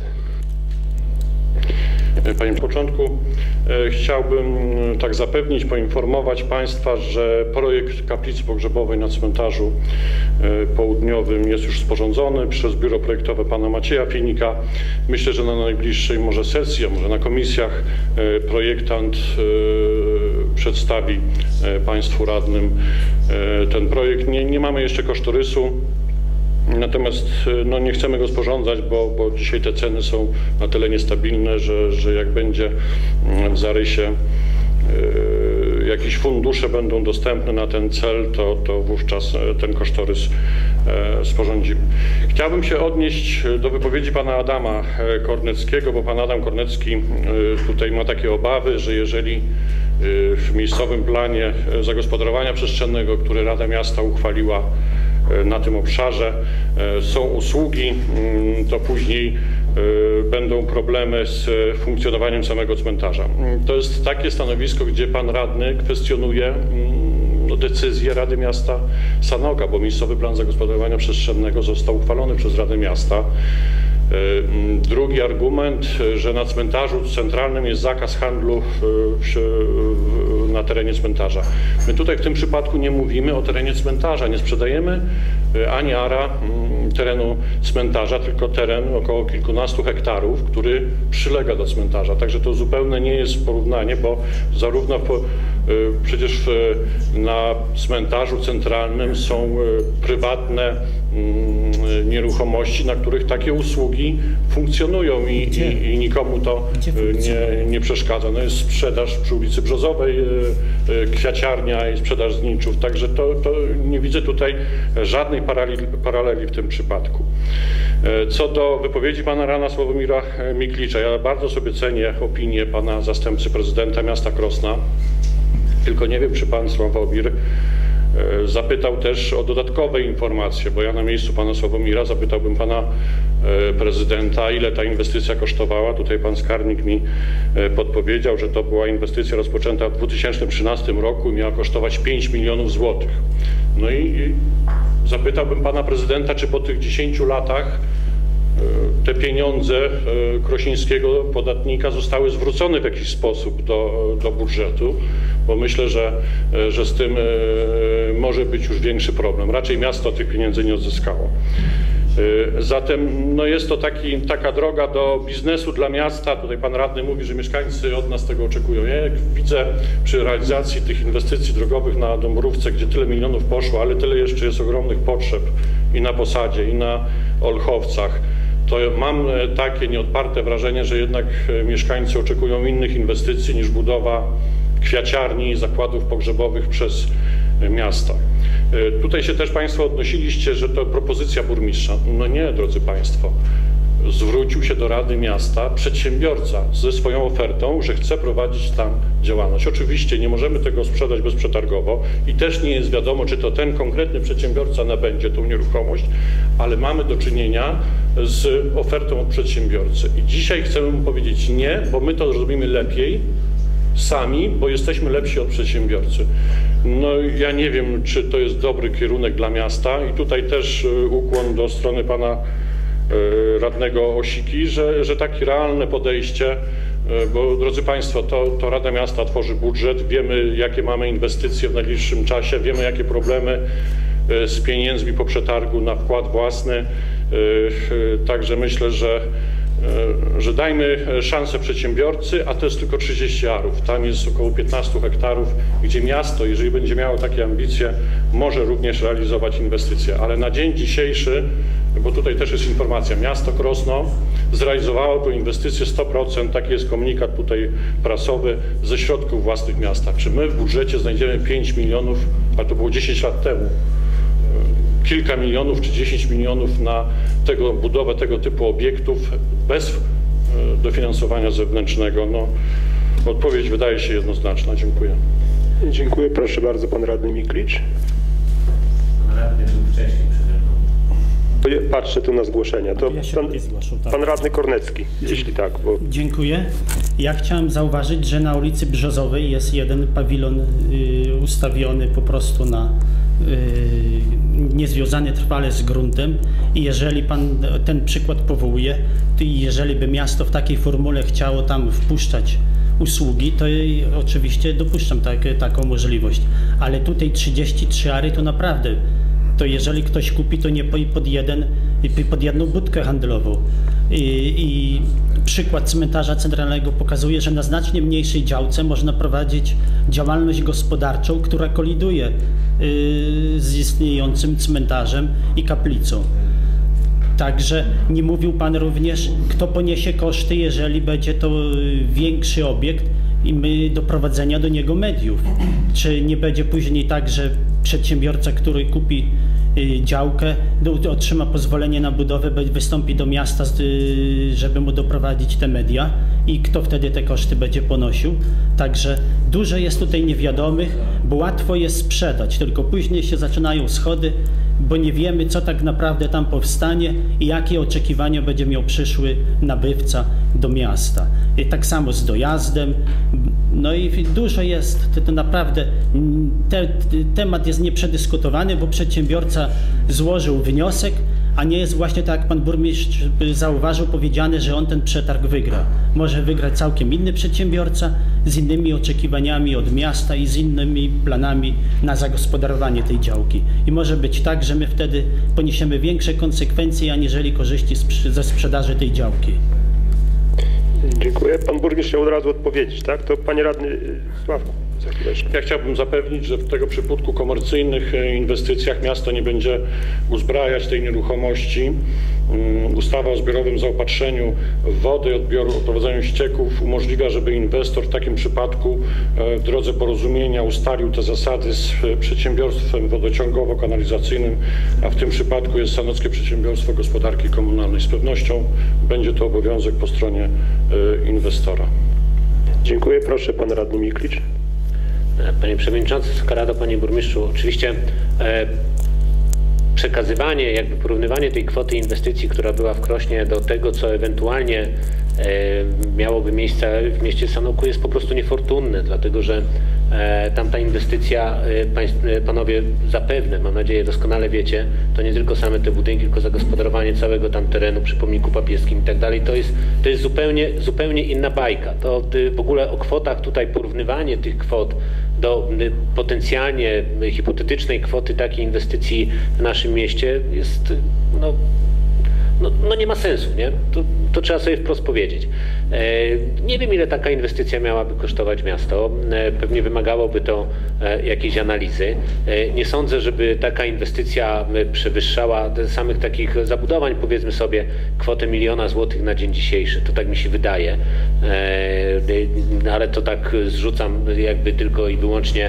Panie początku chciałbym tak zapewnić, poinformować państwa, że projekt kaplicy pogrzebowej na cmentarzu południowym jest już sporządzony przez biuro projektowe pana Macieja Filnika. Myślę, że na najbliższej może sesji, a może na komisjach projektant przedstawi państwu radnym ten projekt. Nie mamy jeszcze kosztorysu. Natomiast no, nie chcemy go sporządzać, bo dzisiaj te ceny są na tyle niestabilne, że jak będzie w zarysie jakieś fundusze będą dostępne na ten cel, to wówczas ten kosztorys sporządzimy. Chciałbym się odnieść do wypowiedzi pana Adama Korneckiego, bo pan Adam Kornecki tutaj ma takie obawy, że jeżeli w miejscowym planie zagospodarowania przestrzennego, który Rada Miasta uchwaliła na tym obszarze, są usługi, to później będą problemy z funkcjonowaniem samego cmentarza. To jest takie stanowisko, gdzie pan radny kwestionuje decyzję Rady Miasta Sanoka, bo miejscowy plan zagospodarowania przestrzennego został uchwalony przez Radę Miasta. Drugi argument, że na cmentarzu centralnym jest zakaz handlu na terenie cmentarza. My tutaj w tym przypadku nie mówimy o terenie cmentarza, nie sprzedajemy ani ara terenu cmentarza, tylko teren około kilkunastu hektarów, który przylega do cmentarza. Także to zupełnie nie jest porównanie, bo zarówno przecież na cmentarzu centralnym są prywatne nieruchomości, na których takie usługi funkcjonują i nikomu to nie przeszkadza. No jest sprzedaż przy ulicy Brzozowej, kwiaciarnia i sprzedaż zniczów, także to nie widzę tutaj żadnej paraleli w tym przypadku. Co do wypowiedzi pana Rana Sławomira Miklicza, ja bardzo sobie cenię opinię pana zastępcy prezydenta miasta Krosna, tylko nie wiem, czy pan Sławomir zapytał też o dodatkowe informacje, bo ja na miejscu pana Sławomira zapytałbym pana prezydenta, ile ta inwestycja kosztowała. Tutaj pan skarbnik mi podpowiedział, że to była inwestycja rozpoczęta w 2013 roku i miała kosztować 5 milionów złotych. No i zapytałbym pana prezydenta, czy po tych 10 latach te pieniądze krośnieńskiego podatnika zostały zwrócone w jakiś sposób do budżetu, bo myślę, że z tym może być już większy problem. Raczej miasto tych pieniędzy nie odzyskało. Zatem no jest to taka droga do biznesu dla miasta. Tutaj pan radny mówi, że mieszkańcy od nas tego oczekują. Ja jak widzę przy realizacji tych inwestycji drogowych na Dąbrówce, gdzie tyle milionów poszło, ale tyle jeszcze jest ogromnych potrzeb i na Posadzie, i na Olchowcach, to mam takie nieodparte wrażenie, że jednak mieszkańcy oczekują innych inwestycji niż budowa kwiaciarni i zakładów pogrzebowych przez miasta. Tutaj się też państwo odnosiliście, że to propozycja burmistrza. No nie, drodzy państwo. Zwrócił się do Rady Miasta przedsiębiorca ze swoją ofertą, że chce prowadzić tam działalność. Oczywiście nie możemy tego sprzedać bezprzetargowo i też nie jest wiadomo, czy to ten konkretny przedsiębiorca nabędzie tą nieruchomość, ale mamy do czynienia z ofertą od przedsiębiorcy. I dzisiaj chcemy mu powiedzieć nie, bo my to zrobimy lepiej sami, bo jesteśmy lepsi od przedsiębiorcy. No ja nie wiem, czy to jest dobry kierunek dla miasta i tutaj też ukłon do strony pana radnego Osiki, że takie realne podejście, bo drodzy Państwo, to Rada Miasta tworzy budżet, wiemy jakie mamy inwestycje w najbliższym czasie, wiemy jakie problemy z pieniędzmi po przetargu na wkład własny, także myślę, że dajmy szansę przedsiębiorcy, a to jest tylko 30 arów, tam jest około 15 hektarów, gdzie miasto, jeżeli będzie miało takie ambicje, może również realizować inwestycje, ale na dzień dzisiejszy, bo tutaj też jest informacja, miasto Krosno zrealizowało tę inwestycję 100%, taki jest komunikat tutaj prasowy, ze środków własnych miasta. Czy my w budżecie znajdziemy 5 milionów, ale to było 10 lat temu, kilka milionów czy 10 milionów na budowę tego typu obiektów bez dofinansowania zewnętrznego? No, odpowiedź wydaje się jednoznaczna. Dziękuję. Dziękuję. Proszę bardzo, pan radny Miklicz. Pan radny był wcześniej przede mną. Patrzę tu na zgłoszenia. To Ja się zgłaszał, tak. pan radny Kornecki, jeśli tak. Bo... Dziękuję. Ja chciałem zauważyć, że na ulicy Brzozowej jest jeden pawilon ustawiony po prostu na niezwiązany trwale z gruntem i jeżeli pan ten przykład powołuje, to jeżeli by miasto w takiej formule chciało tam wpuszczać usługi, to oczywiście dopuszczam taką możliwość, ale tutaj 33 ary to naprawdę, to jeżeli ktoś kupi, to nie pod jedną budkę handlową. I przykład cmentarza centralnego pokazuje, że na znacznie mniejszej działce można prowadzić działalność gospodarczą, która koliduje z istniejącym cmentarzem i kaplicą. Także nie mówił pan również, kto poniesie koszty, jeżeli będzie to większy obiekt i my doprowadzenia do niego mediów. Czy nie będzie później tak, że przedsiębiorca, który kupi działkę, otrzyma pozwolenie na budowę, wystąpi do miasta, żeby mu doprowadzić te media i kto wtedy te koszty będzie ponosił. Także dużo jest tutaj niewiadomych, bo łatwo jest sprzedać, tylko później się zaczynają schody, bo nie wiemy, co tak naprawdę tam powstanie i jakie oczekiwania będzie miał przyszły nabywca do miasta. I tak samo z dojazdem. No i dużo jest, to naprawdę temat jest nieprzedyskutowany, bo przedsiębiorca złożył wniosek, a nie jest właśnie tak, jak pan burmistrz zauważył, powiedziane, że on ten przetarg wygra. Może wygrać całkiem inny przedsiębiorca z innymi oczekiwaniami od miasta i z innymi planami na zagospodarowanie tej działki. I może być tak, że my wtedy poniesiemy większe konsekwencje, aniżeli korzyści ze sprzedaży tej działki. Dziękuję. Pan burmistrz chciał od razu odpowiedzieć, tak? To panie radny Sławku, za chwileczkę. Ja chciałbym zapewnić, że w tego przypadku komercyjnych inwestycjach miasto nie będzie uzbrajać tej nieruchomości. Ustawa o zbiorowym zaopatrzeniu wody, odbioru, odprowadzaniu ścieków umożliwia, żeby inwestor w takim przypadku w drodze porozumienia ustalił te zasady z przedsiębiorstwem wodociągowo-kanalizacyjnym, a w tym przypadku jest Sanockie Przedsiębiorstwo Gospodarki Komunalnej. Z pewnością będzie to obowiązek po stronie inwestora. Dziękuję. Proszę, pan radny Miklicz. Panie Przewodniczący, Wysoka Rado, Panie Burmistrzu, oczywiście przekazywanie, jakby porównywanie tej kwoty inwestycji, która była w Krośnie, do tego, co ewentualnie miałoby miejsce w mieście Sanoku, jest po prostu niefortunne, dlatego że tamta inwestycja, panowie zapewne, mam nadzieję, doskonale wiecie, to nie tylko same te budynki, tylko zagospodarowanie całego tam terenu przy pomniku papieskim i tak dalej, to jest zupełnie inna bajka. To w ogóle o kwotach tutaj, porównywanie tych kwot do potencjalnie hipotetycznej kwoty takiej inwestycji w naszym mieście jest, no nie ma sensu, nie? To trzeba sobie wprost powiedzieć. Nie wiem, ile taka inwestycja miałaby kosztować miasto. Pewnie wymagałoby to jakiejś analizy. Nie sądzę, żeby taka inwestycja przewyższała samych takich zabudowań, powiedzmy sobie, kwotę 1 000 000 złotych na dzień dzisiejszy. To tak mi się wydaje. Ale to tak zrzucam jakby tylko i wyłącznie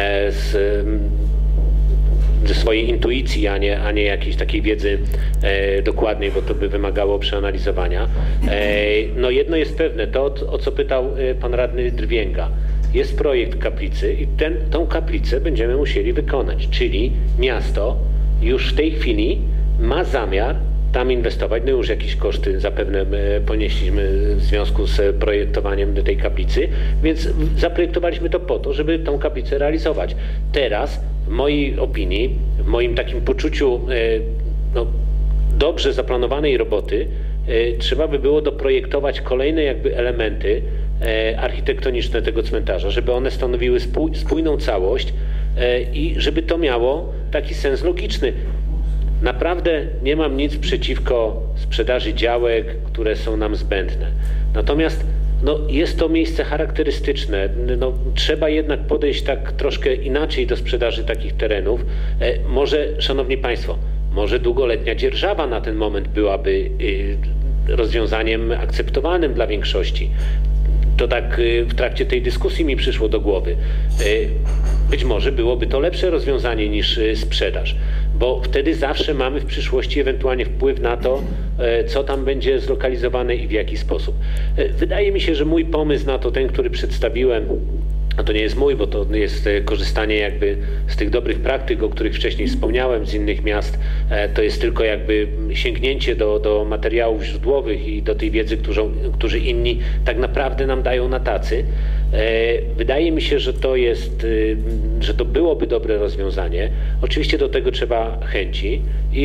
ze swojej intuicji, a nie jakiejś takiej wiedzy dokładnej, bo to by wymagało przeanalizowania. No jedno jest pewne, to o co pytał pan radny Drwięga. Jest projekt kaplicy i tą kaplicę będziemy musieli wykonać, czyli miasto już w tej chwili ma zamiar tam inwestować. No już jakieś koszty zapewne ponieśliśmy w związku z projektowaniem tej kaplicy, więc zaprojektowaliśmy to po to, żeby tą kaplicę realizować. Teraz w mojej opinii, w moim takim poczuciu no, dobrze zaplanowanej roboty trzeba by było doprojektować kolejne jakby elementy architektoniczne tego cmentarza, żeby one stanowiły spójną całość i żeby to miało taki sens logiczny. Naprawdę nie mam nic przeciwko sprzedaży działek, które są nam zbędne. Natomiast no, jest to miejsce charakterystyczne. No, trzeba jednak podejść tak troszkę inaczej do sprzedaży takich terenów. Może, szanowni państwo, może długoletnia dzierżawa na ten moment byłaby rozwiązaniem akceptowalnym dla większości. To tak w trakcie tej dyskusji mi przyszło do głowy. Być może byłoby to lepsze rozwiązanie niż sprzedaż, bo wtedy zawsze mamy w przyszłości ewentualnie wpływ na to, co tam będzie zlokalizowane i w jaki sposób. Wydaje mi się, że mój pomysł na to, ten, który przedstawiłem, a to nie jest mój, bo to jest korzystanie jakby z tych dobrych praktyk, o których wcześniej wspomniałem, z innych miast. To jest tylko jakby sięgnięcie do materiałów źródłowych i do tej wiedzy, którzy inni tak naprawdę nam dają na tacy. Wydaje mi się, że to byłoby dobre rozwiązanie. Oczywiście do tego trzeba chęci i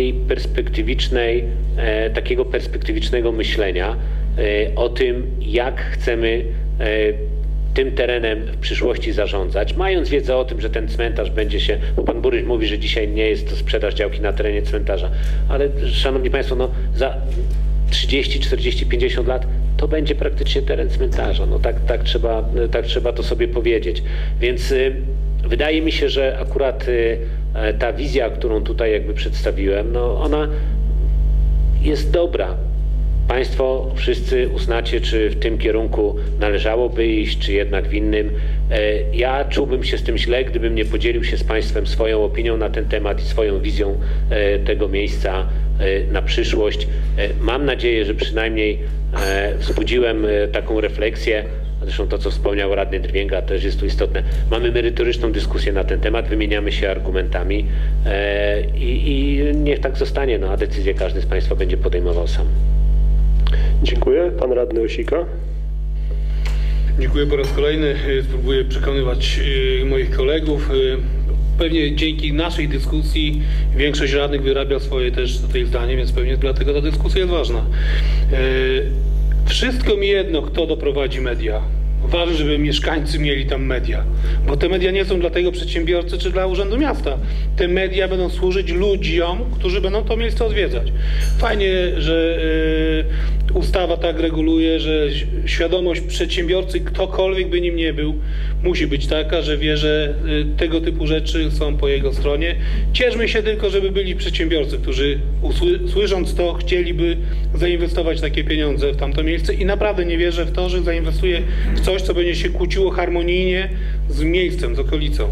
takiego perspektywicznego myślenia o tym, jak chcemy tym terenem w przyszłości zarządzać, mając wiedzę o tym, że ten cmentarz będzie się, bo pan burmistrz mówi, że dzisiaj nie jest to sprzedaż działki na terenie cmentarza, ale szanowni państwo, no za 30, 40, 50 lat to będzie praktycznie teren cmentarza. No tak trzeba to sobie powiedzieć. Więc wydaje mi się, że akurat ta wizja, którą tutaj jakby przedstawiłem, no ona jest dobra. Państwo wszyscy uznacie, czy w tym kierunku należałoby iść, czy jednak w innym. Ja czułbym się z tym źle, gdybym nie podzielił się z państwem swoją opinią na ten temat i swoją wizją tego miejsca na przyszłość. Mam nadzieję, że przynajmniej wzbudziłem taką refleksję. Zresztą to, co wspomniał radny Drwięga, też jest tu istotne. Mamy merytoryczną dyskusję na ten temat, wymieniamy się argumentami i niech tak zostanie, no, a decyzję każdy z państwa będzie podejmował sam. Dziękuję. Pan radny Osika. Dziękuję po raz kolejny. Spróbuję przekonywać moich kolegów. Pewnie dzięki naszej dyskusji większość radnych wyrabia swoje też tutaj zdanie, więc pewnie dlatego ta dyskusja jest ważna. Wszystko mi jedno, kto doprowadzi media. Ważne, żeby mieszkańcy mieli tam media, bo te media nie są dla tego przedsiębiorcy czy dla Urzędu Miasta. Te media będą służyć ludziom, którzy będą to miejsce odwiedzać. Fajnie, że ustawa tak reguluje, że świadomość przedsiębiorcy, ktokolwiek by nim nie był, musi być taka, że wie, że tego typu rzeczy są po jego stronie. Cieszmy się tylko, żeby byli przedsiębiorcy, którzy słysząc to chcieliby zainwestować takie pieniądze w tamto miejsce i naprawdę nie wierzę w to, że zainwestuje w coś, co będzie się kłóciło harmonijnie z miejscem, z okolicą.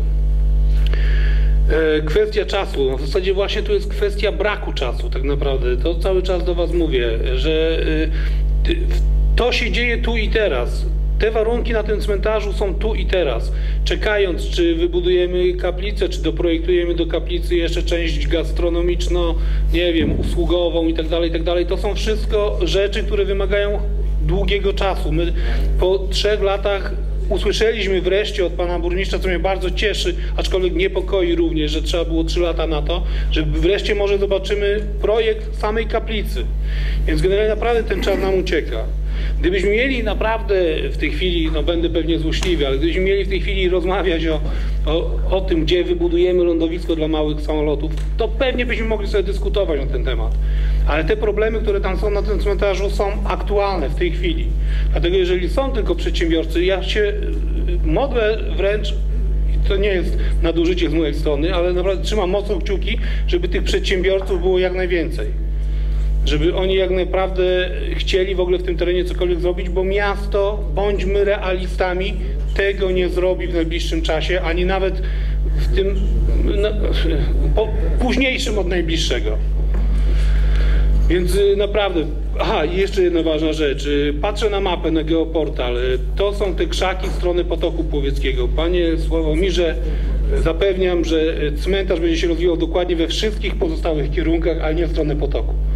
Kwestia czasu. W zasadzie właśnie tu jest kwestia braku czasu tak naprawdę. To cały czas do was mówię, że to się dzieje tu i teraz. Te warunki na tym cmentarzu są tu i teraz. Czekając, czy wybudujemy kaplicę, czy doprojektujemy do kaplicy jeszcze część gastronomiczną, nie wiem, usługową i tak dalej, to są wszystko rzeczy, które wymagają długiego czasu. My po 3 latach usłyszeliśmy wreszcie od pana burmistrza, co mnie bardzo cieszy, aczkolwiek niepokoi również, że trzeba było 3 lata na to, że wreszcie może zobaczymy projekt samej kaplicy. Więc generalnie naprawdę ten czas nam ucieka. Gdybyśmy mieli naprawdę w tej chwili, no będę pewnie złośliwy, ale gdybyśmy mieli w tej chwili rozmawiać o tym, gdzie wybudujemy lądowisko dla małych samolotów, to pewnie byśmy mogli sobie dyskutować na ten temat. Ale te problemy, które tam są na tym cmentarzu, są aktualne w tej chwili. Dlatego jeżeli są tylko przedsiębiorcy, ja się modlę wręcz, i to nie jest nadużycie z mojej strony, ale naprawdę trzymam mocno kciuki, żeby tych przedsiębiorców było jak najwięcej. Żeby oni jak naprawdę chcieli w ogóle w tym terenie cokolwiek zrobić, bo miasto, bądźmy realistami, tego nie zrobi w najbliższym czasie, ani nawet w tym późniejszym od najbliższego. Więc naprawdę, aha, i jeszcze jedna ważna rzecz. Patrzę na mapę, na geoportal. To są te krzaki strony Potoku Płowieckiego. Panie Sławomirze, zapewniam, że cmentarz będzie się rozwijał dokładnie we wszystkich pozostałych kierunkach, ale nie w stronę Potoku.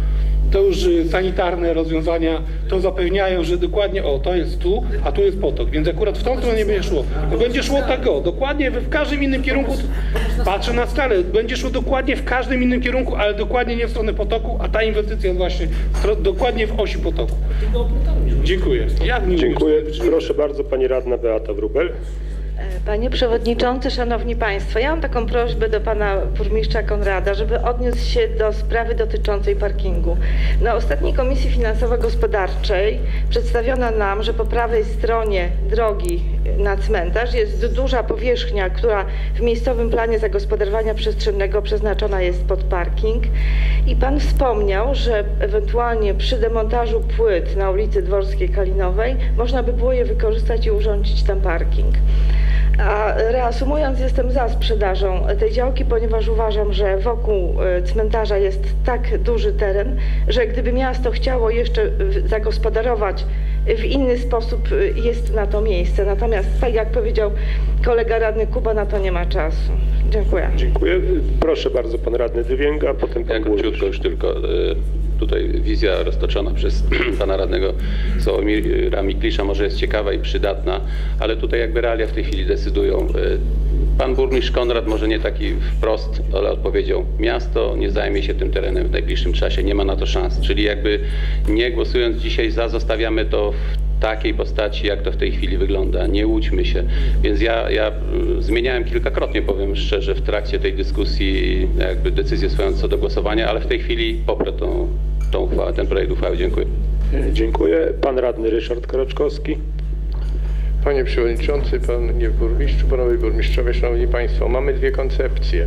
to już sanitarne rozwiązania to zapewniają, że dokładnie to jest tu, a tu jest potok, więc akurat w tą stronę nie będzie szło. To będzie szło tak dokładnie w każdym innym kierunku, patrzę na skalę, będzie szło dokładnie w każdym innym kierunku, ale dokładnie nie w stronę potoku, a ta inwestycja jest właśnie dokładnie w osi potoku. Dziękuję. Dziękuję. Proszę bardzo, pani radna Beata Wróbel. Panie Przewodniczący, Szanowni Państwo, ja mam taką prośbę do Pana Burmistrza Konrada, żeby odniósł się do sprawy dotyczącej parkingu. Na ostatniej Komisji Finansowo-Gospodarczej przedstawiono nam, że po prawej stronie drogi na cmentarz jest duża powierzchnia, która w miejscowym planie zagospodarowania przestrzennego przeznaczona jest pod parking. I Pan wspomniał, że ewentualnie przy demontażu płyt na ulicy Dworskiej Kalinowej można by było je wykorzystać i urządzić tam parking. A reasumując, jestem za sprzedażą tej działki, ponieważ uważam, że wokół cmentarza jest tak duży teren, że gdyby miasto chciało jeszcze zagospodarować w inny sposób, jest na to miejsce. Natomiast, tak jak powiedział kolega radny Kuba, na to nie ma czasu. Dziękuję. Dziękuję. Proszę bardzo, pan radny Dywięga, a potem pan króciutko już tylko. Tutaj wizja roztoczona przez pana radnego Sławomira Miklisza może jest ciekawa i przydatna, ale tutaj jakby realia w tej chwili decydują. Pan burmistrz Konrad może nie taki wprost, ale odpowiedział: miasto nie zajmie się tym terenem w najbliższym czasie, nie ma na to szans. Czyli jakby nie głosując dzisiaj za, zostawiamy to w takiej postaci, jak to w tej chwili wygląda. Nie łudźmy się. Więc ja zmieniałem kilkakrotnie, powiem szczerze, w trakcie tej dyskusji jakby decyzję swoją co do głosowania, ale w tej chwili poprę tą uchwałę, ten projekt uchwały. Dziękuję. Dziękuję. Pan radny Ryszard Karaczkowski. Panie Przewodniczący, Panie Burmistrzu, Panowie Burmistrzowie, Szanowni Państwo, mamy dwie koncepcje.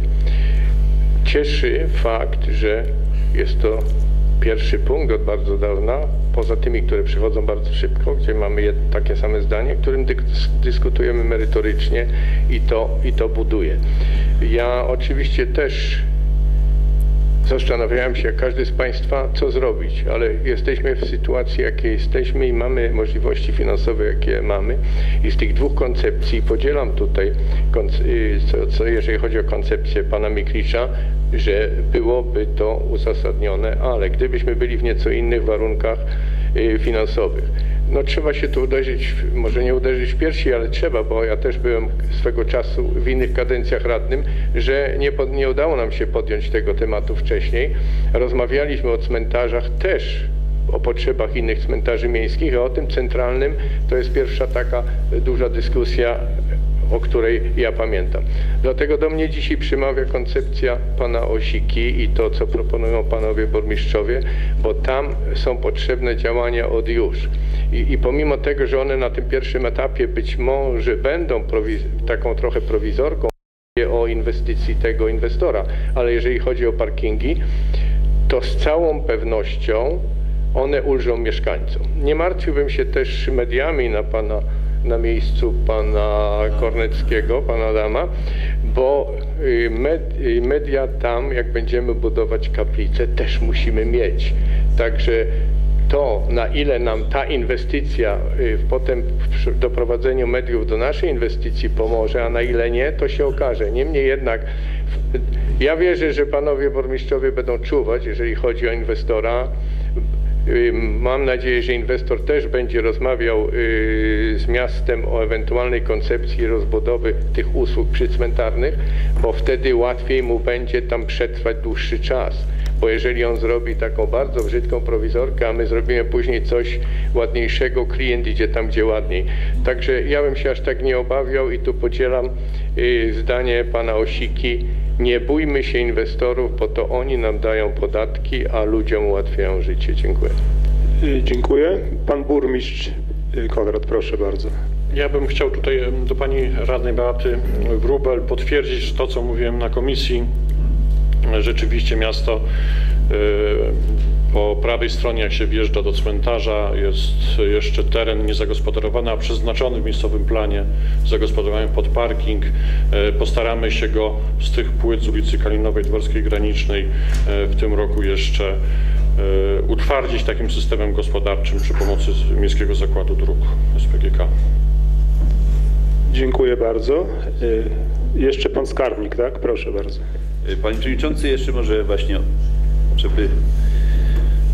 Cieszy fakt, że jest to pierwszy punkt od bardzo dawna, poza tymi, które przychodzą bardzo szybko, gdzie mamy takie same zdanie, którym dyskutujemy merytorycznie i to buduje. Ja oczywiście też zastanawiałem się, jak każdy z Państwa, co zrobić, ale jesteśmy w sytuacji, jakiej jesteśmy i mamy możliwości finansowe, jakie mamy. I z tych dwóch koncepcji podzielam tutaj, jeżeli chodzi o koncepcję pana Miklisza, że byłoby to uzasadnione, ale gdybyśmy byli w nieco innych warunkach finansowych. No trzeba się tu uderzyć, może nie uderzyć w piersi, ale trzeba, bo ja też byłem swego czasu w innych kadencjach radnym, że nie udało nam się podjąć tego tematu wcześniej. Rozmawialiśmy o cmentarzach też, o potrzebach innych cmentarzy miejskich, a o tym centralnym to jest pierwsza taka duża dyskusja, o której ja pamiętam. Dlatego do mnie dzisiaj przemawia koncepcja pana Osiki i to, co proponują panowie burmistrzowie, bo tam są potrzebne działania od już. I pomimo tego, że one na tym pierwszym etapie być może będą taką trochę prowizorką o inwestycji tego inwestora, ale jeżeli chodzi o parkingi, to z całą pewnością one ulżą mieszkańcom. Nie martwiłbym się też mediami na miejscu pana Korneckiego, pana Adama, bo media tam, jak będziemy budować kaplicę, też musimy mieć. Także to, na ile nam ta inwestycja potem w doprowadzeniu mediów do naszej inwestycji pomoże, a na ile nie, to się okaże. Niemniej jednak ja wierzę, że panowie burmistrzowie będą czuwać, jeżeli chodzi o inwestora. Mam nadzieję, że inwestor też będzie rozmawiał z miastem o ewentualnej koncepcji rozbudowy tych usług przycmentarnych, bo wtedy łatwiej mu będzie tam przetrwać dłuższy czas. Bo jeżeli on zrobi taką bardzo brzydką prowizorkę, a my zrobimy później coś ładniejszego, klient idzie tam, gdzie ładniej. Także ja bym się aż tak nie obawiał i tu podzielam zdanie pana Osiki. Nie bójmy się inwestorów, bo to oni nam dają podatki, a ludziom ułatwiają życie. Dziękuję. Dziękuję. Pan burmistrz Konrad, proszę bardzo. Ja bym chciał tutaj do pani radnej Beaty Wróbel potwierdzić to, co mówiłem na komisji. Rzeczywiście miasto po prawej stronie, jak się wjeżdża do cmentarza, jest jeszcze teren niezagospodarowany, a przeznaczony w miejscowym planie zagospodarowany pod parking. Postaramy się go z tych płyt z ulicy Kalinowej, Dworskiej Granicznej w tym roku jeszcze utwardzić takim systemem gospodarczym przy pomocy Miejskiego Zakładu Dróg SPGK. Dziękuję bardzo. Jeszcze pan skarbnik, tak? Proszę bardzo. Panie Przewodniczący, jeszcze może właśnie, żeby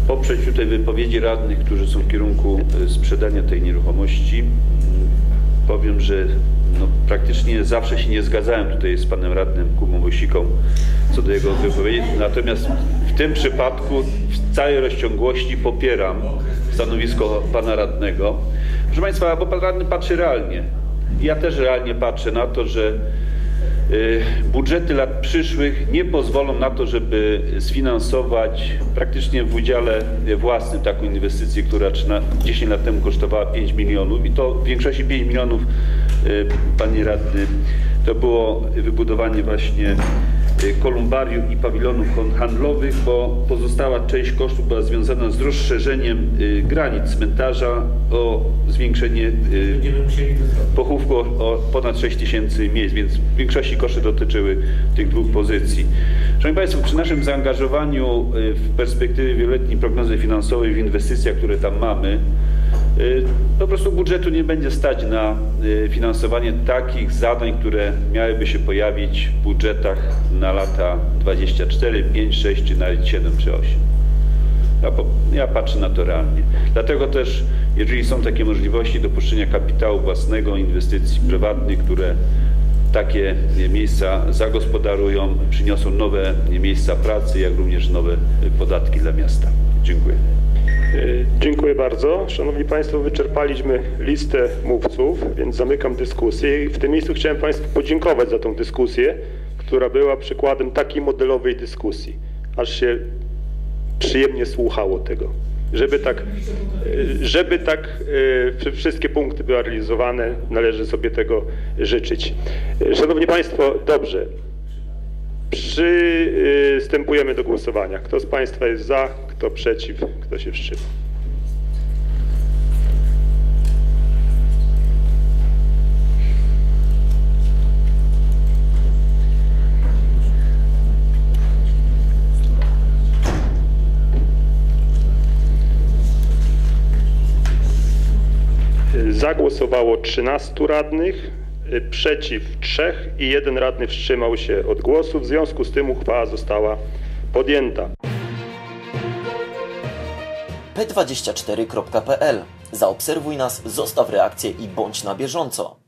poprzeć tutaj wypowiedzi radnych, którzy są w kierunku sprzedania tej nieruchomości. Powiem, że praktycznie zawsze się nie zgadzałem tutaj z panem radnym Kubą Wojsiką co do jego wypowiedzi, natomiast w tym przypadku w całej rozciągłości popieram stanowisko pana radnego. Proszę państwa, bo pan radny patrzy realnie. Ja też realnie patrzę na to, że budżety lat przyszłych nie pozwolą na to, żeby sfinansować praktycznie w udziale własnym taką inwestycję, która 10 lat temu kosztowała 5 milionów i to w większości 5 milionów, panie radny, to było wybudowanie właśnie kolumbarium i pawilonów handlowych, bo pozostała część kosztów była związana z rozszerzeniem granic cmentarza o zwiększenie pochówku o ponad 6 000 miejsc, więc w większości koszty dotyczyły tych dwóch pozycji. Szanowni Państwo, przy naszym zaangażowaniu w perspektywie wieloletniej prognozy finansowej w inwestycjach, które tam mamy, po prostu budżetu nie będzie stać na finansowanie takich zadań, które miałyby się pojawić w budżetach na lata 24, 5, 6 czy nawet 7 czy 8. Ja patrzę na to realnie. Dlatego też, jeżeli są takie możliwości dopuszczenia kapitału własnego, inwestycji prywatnych, które takie miejsca zagospodarują, przyniosą nowe miejsca pracy, jak również nowe podatki dla miasta. Dziękuję. Dziękuję bardzo. Szanowni Państwo, wyczerpaliśmy listę mówców, więc zamykam dyskusję i w tym miejscu chciałem Państwu podziękować za tą dyskusję, która była przykładem takiej modelowej dyskusji, aż się przyjemnie słuchało tego. Żeby tak wszystkie punkty były realizowane, należy sobie tego życzyć. Szanowni Państwo, dobrze. Przystępujemy do głosowania. Kto z Państwa jest za, kto przeciw, kto się wstrzymał? Zagłosowało 13 radnych, przeciw 3 i 1 radny wstrzymał się od głosu. W związku z tym uchwała została podjęta. P24.pl. Zaobserwuj nas, zostaw reakcję i bądź na bieżąco.